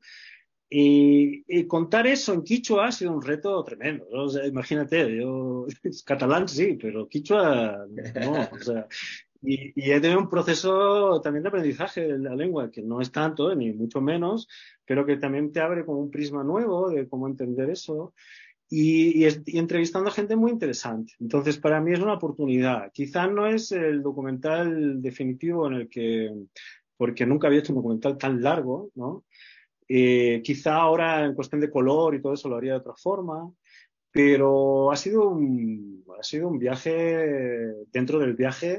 Y contar eso en quichua ha sido un reto tremendo, ¿no? O sea, imagínate, yo, catalán sí, pero quichua no, o sea, y he tenido un proceso también de aprendizaje de la lengua, que no es tanto, ni mucho menos, pero que también te abre como un prisma nuevo de cómo entender eso y entrevistando a gente muy interesante. Entonces, para mí es una oportunidad. Quizá no es el documental definitivo porque nunca había hecho un documental tan largo, ¿no? Quizá ahora en cuestión de color y todo eso lo haría de otra forma, pero ha sido un viaje dentro del viaje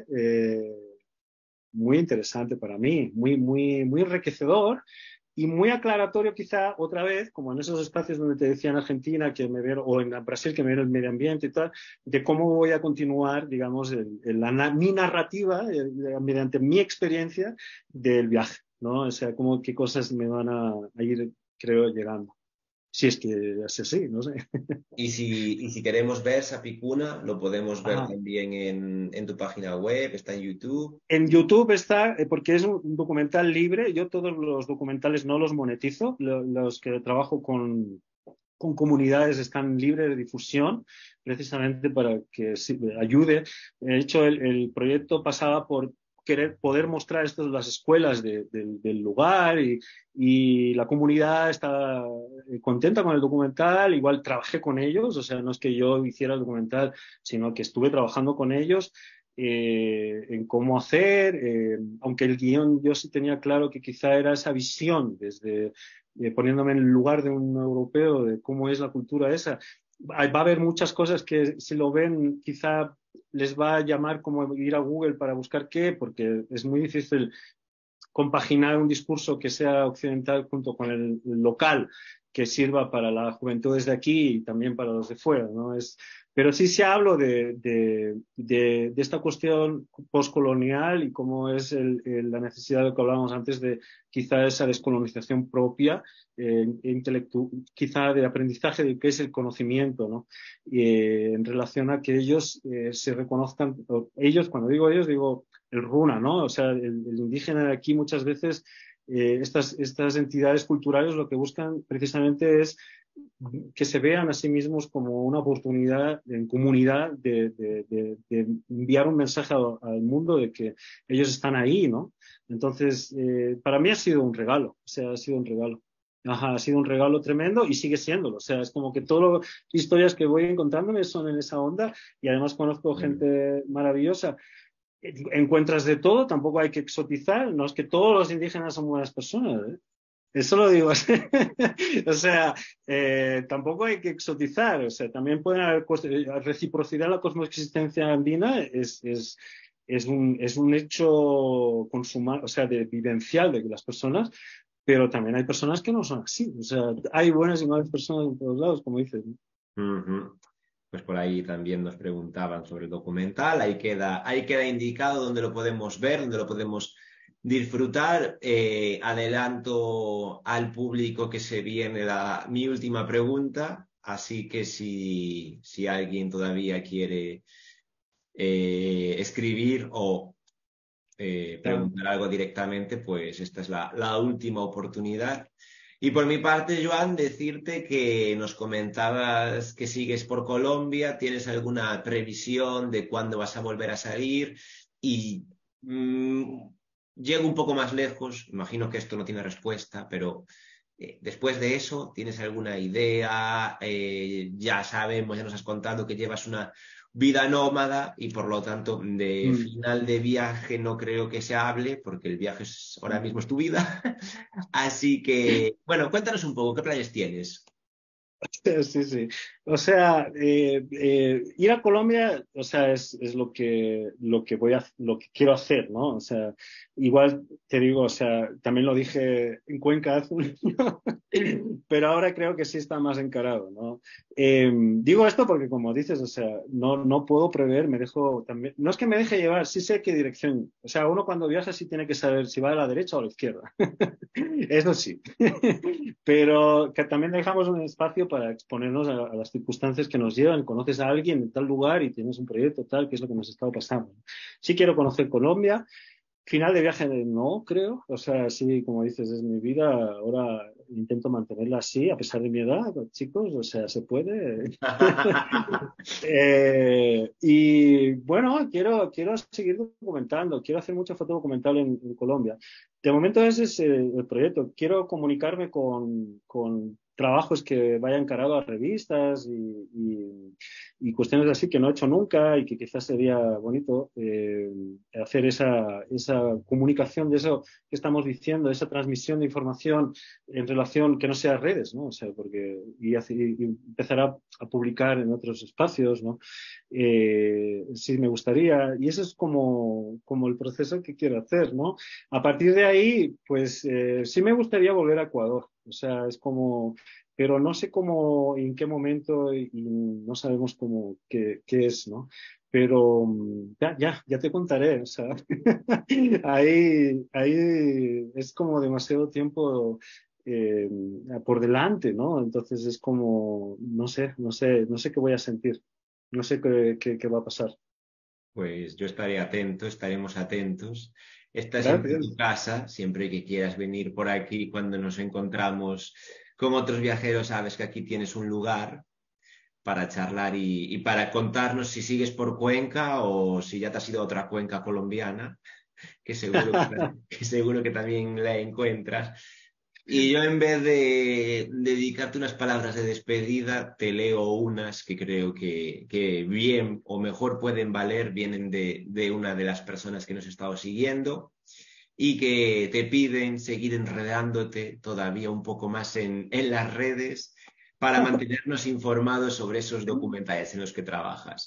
muy interesante para mí, muy, muy, muy enriquecedor y muy aclaratorio quizá otra vez, como en esos espacios donde te decía en Argentina que o en Brasil que me vieron el medio ambiente y tal, de cómo voy a continuar, digamos, mi narrativa mediante mi experiencia del viaje, ¿no? O sea, como qué cosas me van a ir, creo, llegando. Si es que es así, no sé. Y si queremos ver Sapicuna, lo podemos ver Ajá. también en tu página web, está en YouTube. En YouTube está, porque es un documental libre. Yo todos los documentales no los monetizo. Los que trabajo con comunidades están libres de difusión, precisamente para que ayude. De hecho, el proyecto pasaba por querer poder mostrar esto en las escuelas del lugar y la comunidad está contenta con el documental. Igual trabajé con ellos, o sea, no es que yo hiciera el documental, sino que estuve trabajando con ellos en cómo hacer, aunque el guión yo sí tenía claro que quizá era esa visión desde poniéndome en el lugar de un europeo, de cómo es la cultura esa. Va a haber muchas cosas que si lo ven quizá les va a llamar como ir a Google para buscar qué, porque es muy difícil compaginar un discurso que sea occidental junto con el local, que sirva para las juventudes de aquí y también para los de fuera, ¿no? Pero sí se hablo de esta cuestión postcolonial y cómo es la necesidad de lo que hablábamos antes de quizá esa descolonización propia, quizá de aprendizaje de qué es el conocimiento, ¿no? En relación a que ellos se reconozcan, ellos, cuando digo ellos, digo el runa, ¿no? O sea, el indígena de aquí muchas veces estas entidades culturales lo que buscan precisamente es que se vean a sí mismos como una oportunidad en comunidad de enviar un mensaje al mundo de que ellos están ahí, ¿no? Entonces, para mí ha sido un regalo, o sea, ha sido un regalo. Ajá, ha sido un regalo tremendo y sigue siéndolo. O sea, es como que todas las historias que voy encontrándome son en esa onda y además conozco gente maravillosa. Encuentras de todo, tampoco hay que exotizar, no es que todos los indígenas son buenas personas, ¿eh? Eso lo digo así. O sea, tampoco hay que exotizar, o sea, también pueden haber reciprocidad en la cosmoexistencia andina es un hecho consumado, o sea, vivencial de las personas, pero también hay personas que no son así, o sea, hay buenas y malas personas en todos lados, como dices, ¿no? Ujú. Pues por ahí también nos preguntaban sobre el documental, ahí queda indicado dónde lo podemos ver, dónde lo podemos disfrutar. Adelanto al público que se viene mi última pregunta, así que si alguien todavía quiere escribir o Claro. preguntar algo directamente, pues esta es la última oportunidad. Y por mi parte, Joan, decirte que nos comentabas que sigues por Colombia, ¿tienes alguna previsión de cuándo vas a volver a salir? Y llego un poco más lejos, imagino que esto no tiene respuesta, pero después de eso, ¿tienes alguna idea? Ya sabemos, ya nos has contado que llevas una vida nómada y por lo tanto de Mm. final de viaje no creo que se hable porque el viaje ahora mismo es tu vida. Así que, bueno, cuéntanos un poco, ¿qué planes tienes? Sí, sí. O sea, ir a Colombia, o sea, es lo que quiero hacer, ¿no? O sea, igual te digo, o sea, también lo dije en Cuenca hace un año, pero ahora creo que sí está más encarado, ¿no? Digo esto porque, como dices, o sea, no puedo prever, me dejo también, no es que me deje llevar, sí sé qué dirección, o sea, uno cuando viaja sí tiene que saber si va a la derecha o a la izquierda. Eso sí. Pero que también dejamos un espacio para exponernos a las circunstancias que nos llevan. Conoces a alguien en tal lugar y tienes un proyecto tal, que es lo que nos ha estado pasando. Sí quiero conocer Colombia. Final de viaje no, creo. O sea, sí, como dices, es mi vida. Ahora intento mantenerla así, a pesar de mi edad, chicos. O sea, se puede. Y bueno, quiero seguir documentando, quiero hacer mucha foto documental en Colombia. De momento ese es el proyecto. Quiero comunicarme con trabajos que vayan encarado a revistas y cuestiones así que no he hecho nunca y que quizás sería bonito hacer esa comunicación de eso que estamos diciendo, esa transmisión de información en relación que no sea redes, ¿no? O sea, porque y empezar a publicar en otros espacios, ¿no? Sí, me gustaría, y eso es como el proceso que quiero hacer, ¿no? A partir de ahí, pues sí me gustaría volver a Ecuador, o sea, es como, pero no sé cómo, en qué momento y no sabemos cómo, qué es, ¿no? Pero ya te contaré, o sea, ahí es como demasiado tiempo eh, por delante, ¿no? Entonces es como, no sé qué voy a sentir, no sé qué va a pasar. Pues yo estaré atento, estaremos atentos. Esta es siempre tu Gracias. casa, siempre que quieras venir por aquí, cuando nos encontramos con otros viajeros, sabes que aquí tienes un lugar para charlar y para contarnos si sigues por Cuenca o si ya te has ido a otra cuenca colombiana, que seguro que seguro que también la encuentras. Y yo en vez de dedicarte unas palabras de despedida, te leo unas que creo que bien o mejor pueden valer, vienen de una de las personas que nos ha estado siguiendo y que te piden seguir enredándote todavía un poco más en las redes para mantenernos informados sobre esos documentales en los que trabajas.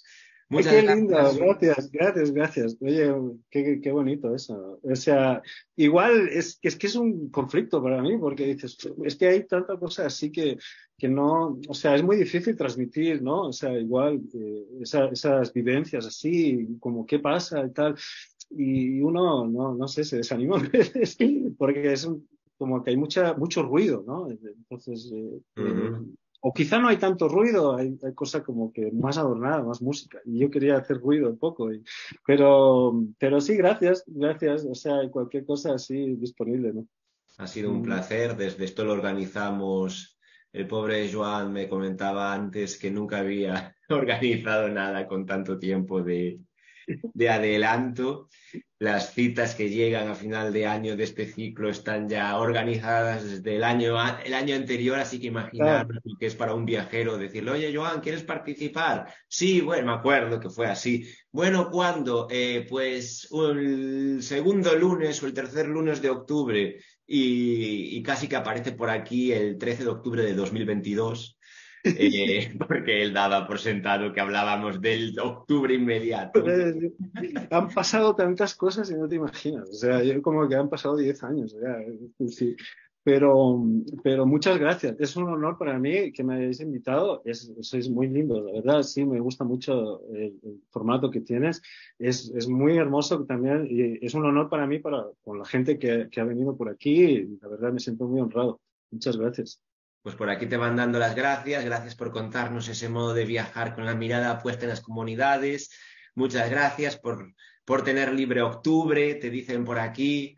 Ay, Muchas qué lindo, gracias. gracias. Oye, qué bonito eso. O sea, igual es que es un conflicto para mí, porque dices, es que hay tanta cosa así que no, o sea, es muy difícil transmitir, ¿no? O sea, igual esas vivencias así, como qué pasa y tal, y uno, no sé, se desanima a veces, porque como que hay mucho ruido, ¿no? Entonces, Ujú. o quizá no hay tanto ruido, hay cosa como que más adornada, más música. Y yo quería hacer ruido un poco. Pero sí, gracias. O sea, cualquier cosa así disponible, ¿no? Ha sido un Mm. placer. Desde esto lo organizamos. El pobre Joan me comentaba antes que nunca había organizado nada con tanto tiempo de adelanto. Las citas que llegan a final de año de este ciclo están ya organizadas desde el año anterior, así que imaginar Claro. lo que es para un viajero decirle, oye, Joan, ¿quieres participar? Sí, bueno, me acuerdo que fue así. Bueno, ¿cuándo? Pues el segundo lunes o el tercer lunes de octubre y casi que aparece por aquí el 13 de octubre de 2022. Porque él daba por sentado que hablábamos del octubre inmediato. Han pasado tantas cosas y no te imaginas. O sea, yo como que han pasado 10 años ya. Sí. Pero muchas gracias. Es un honor para mí que me hayáis invitado. Sois muy lindos, la verdad. Sí, me gusta mucho el formato que tienes. Es muy hermoso también y es un honor para mí, con la gente que ha venido por aquí. La verdad me siento muy honrado. Muchas gracias. Pues por aquí te van dando las gracias. Gracias por contarnos ese modo de viajar con la mirada puesta en las comunidades. Muchas gracias por tener libre octubre, te dicen por aquí.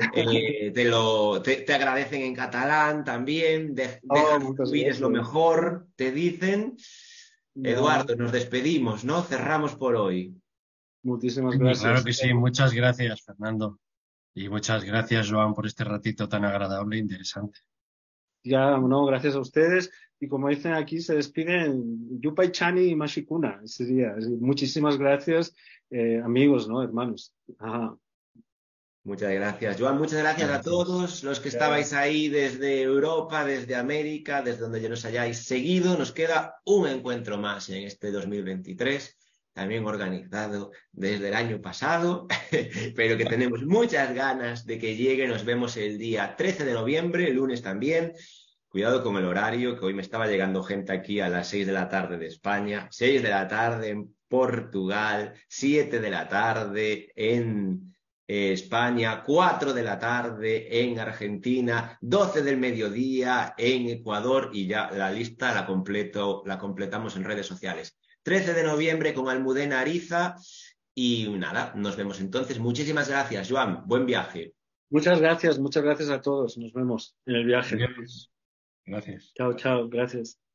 Te agradecen en catalán también. Oh, Deja muchas fluir es lo gracias. mejor, te dicen. No, Eduardo, nos despedimos, ¿no? Cerramos por hoy. muchísimas Y claro gracias. que sí, muchas gracias, Fernando. Y muchas gracias, Joan, por este ratito tan agradable e interesante. Ya, no, gracias a ustedes. Y como dicen aquí, se despiden Yupai Chani y Mashikuna ese día. Muchísimas gracias, amigos, ¿no? Hermanos. Ajá. Muchas gracias, Joan. Muchas gracias a Gracias. todos los que estabais ahí desde Europa, desde América, desde donde ya nos hayáis seguido. Nos queda un encuentro más en este 2023, también organizado desde el año pasado, pero que tenemos muchas ganas de que llegue. Nos vemos el día 13 de noviembre, el lunes también. Cuidado con el horario, que hoy me estaba llegando gente aquí a las 6 de la tarde de España, 6 de la tarde en Portugal, 7 de la tarde en España, 4 de la tarde en Argentina, 12 del mediodía en Ecuador y ya la lista la completamos en redes sociales. 13 de noviembre con Almudena Ariza y nada, nos vemos entonces. Muchísimas gracias, Joan. Buen viaje. Muchas gracias a todos. Nos vemos en el viaje. Adiós. Gracias. Chao, chao, gracias.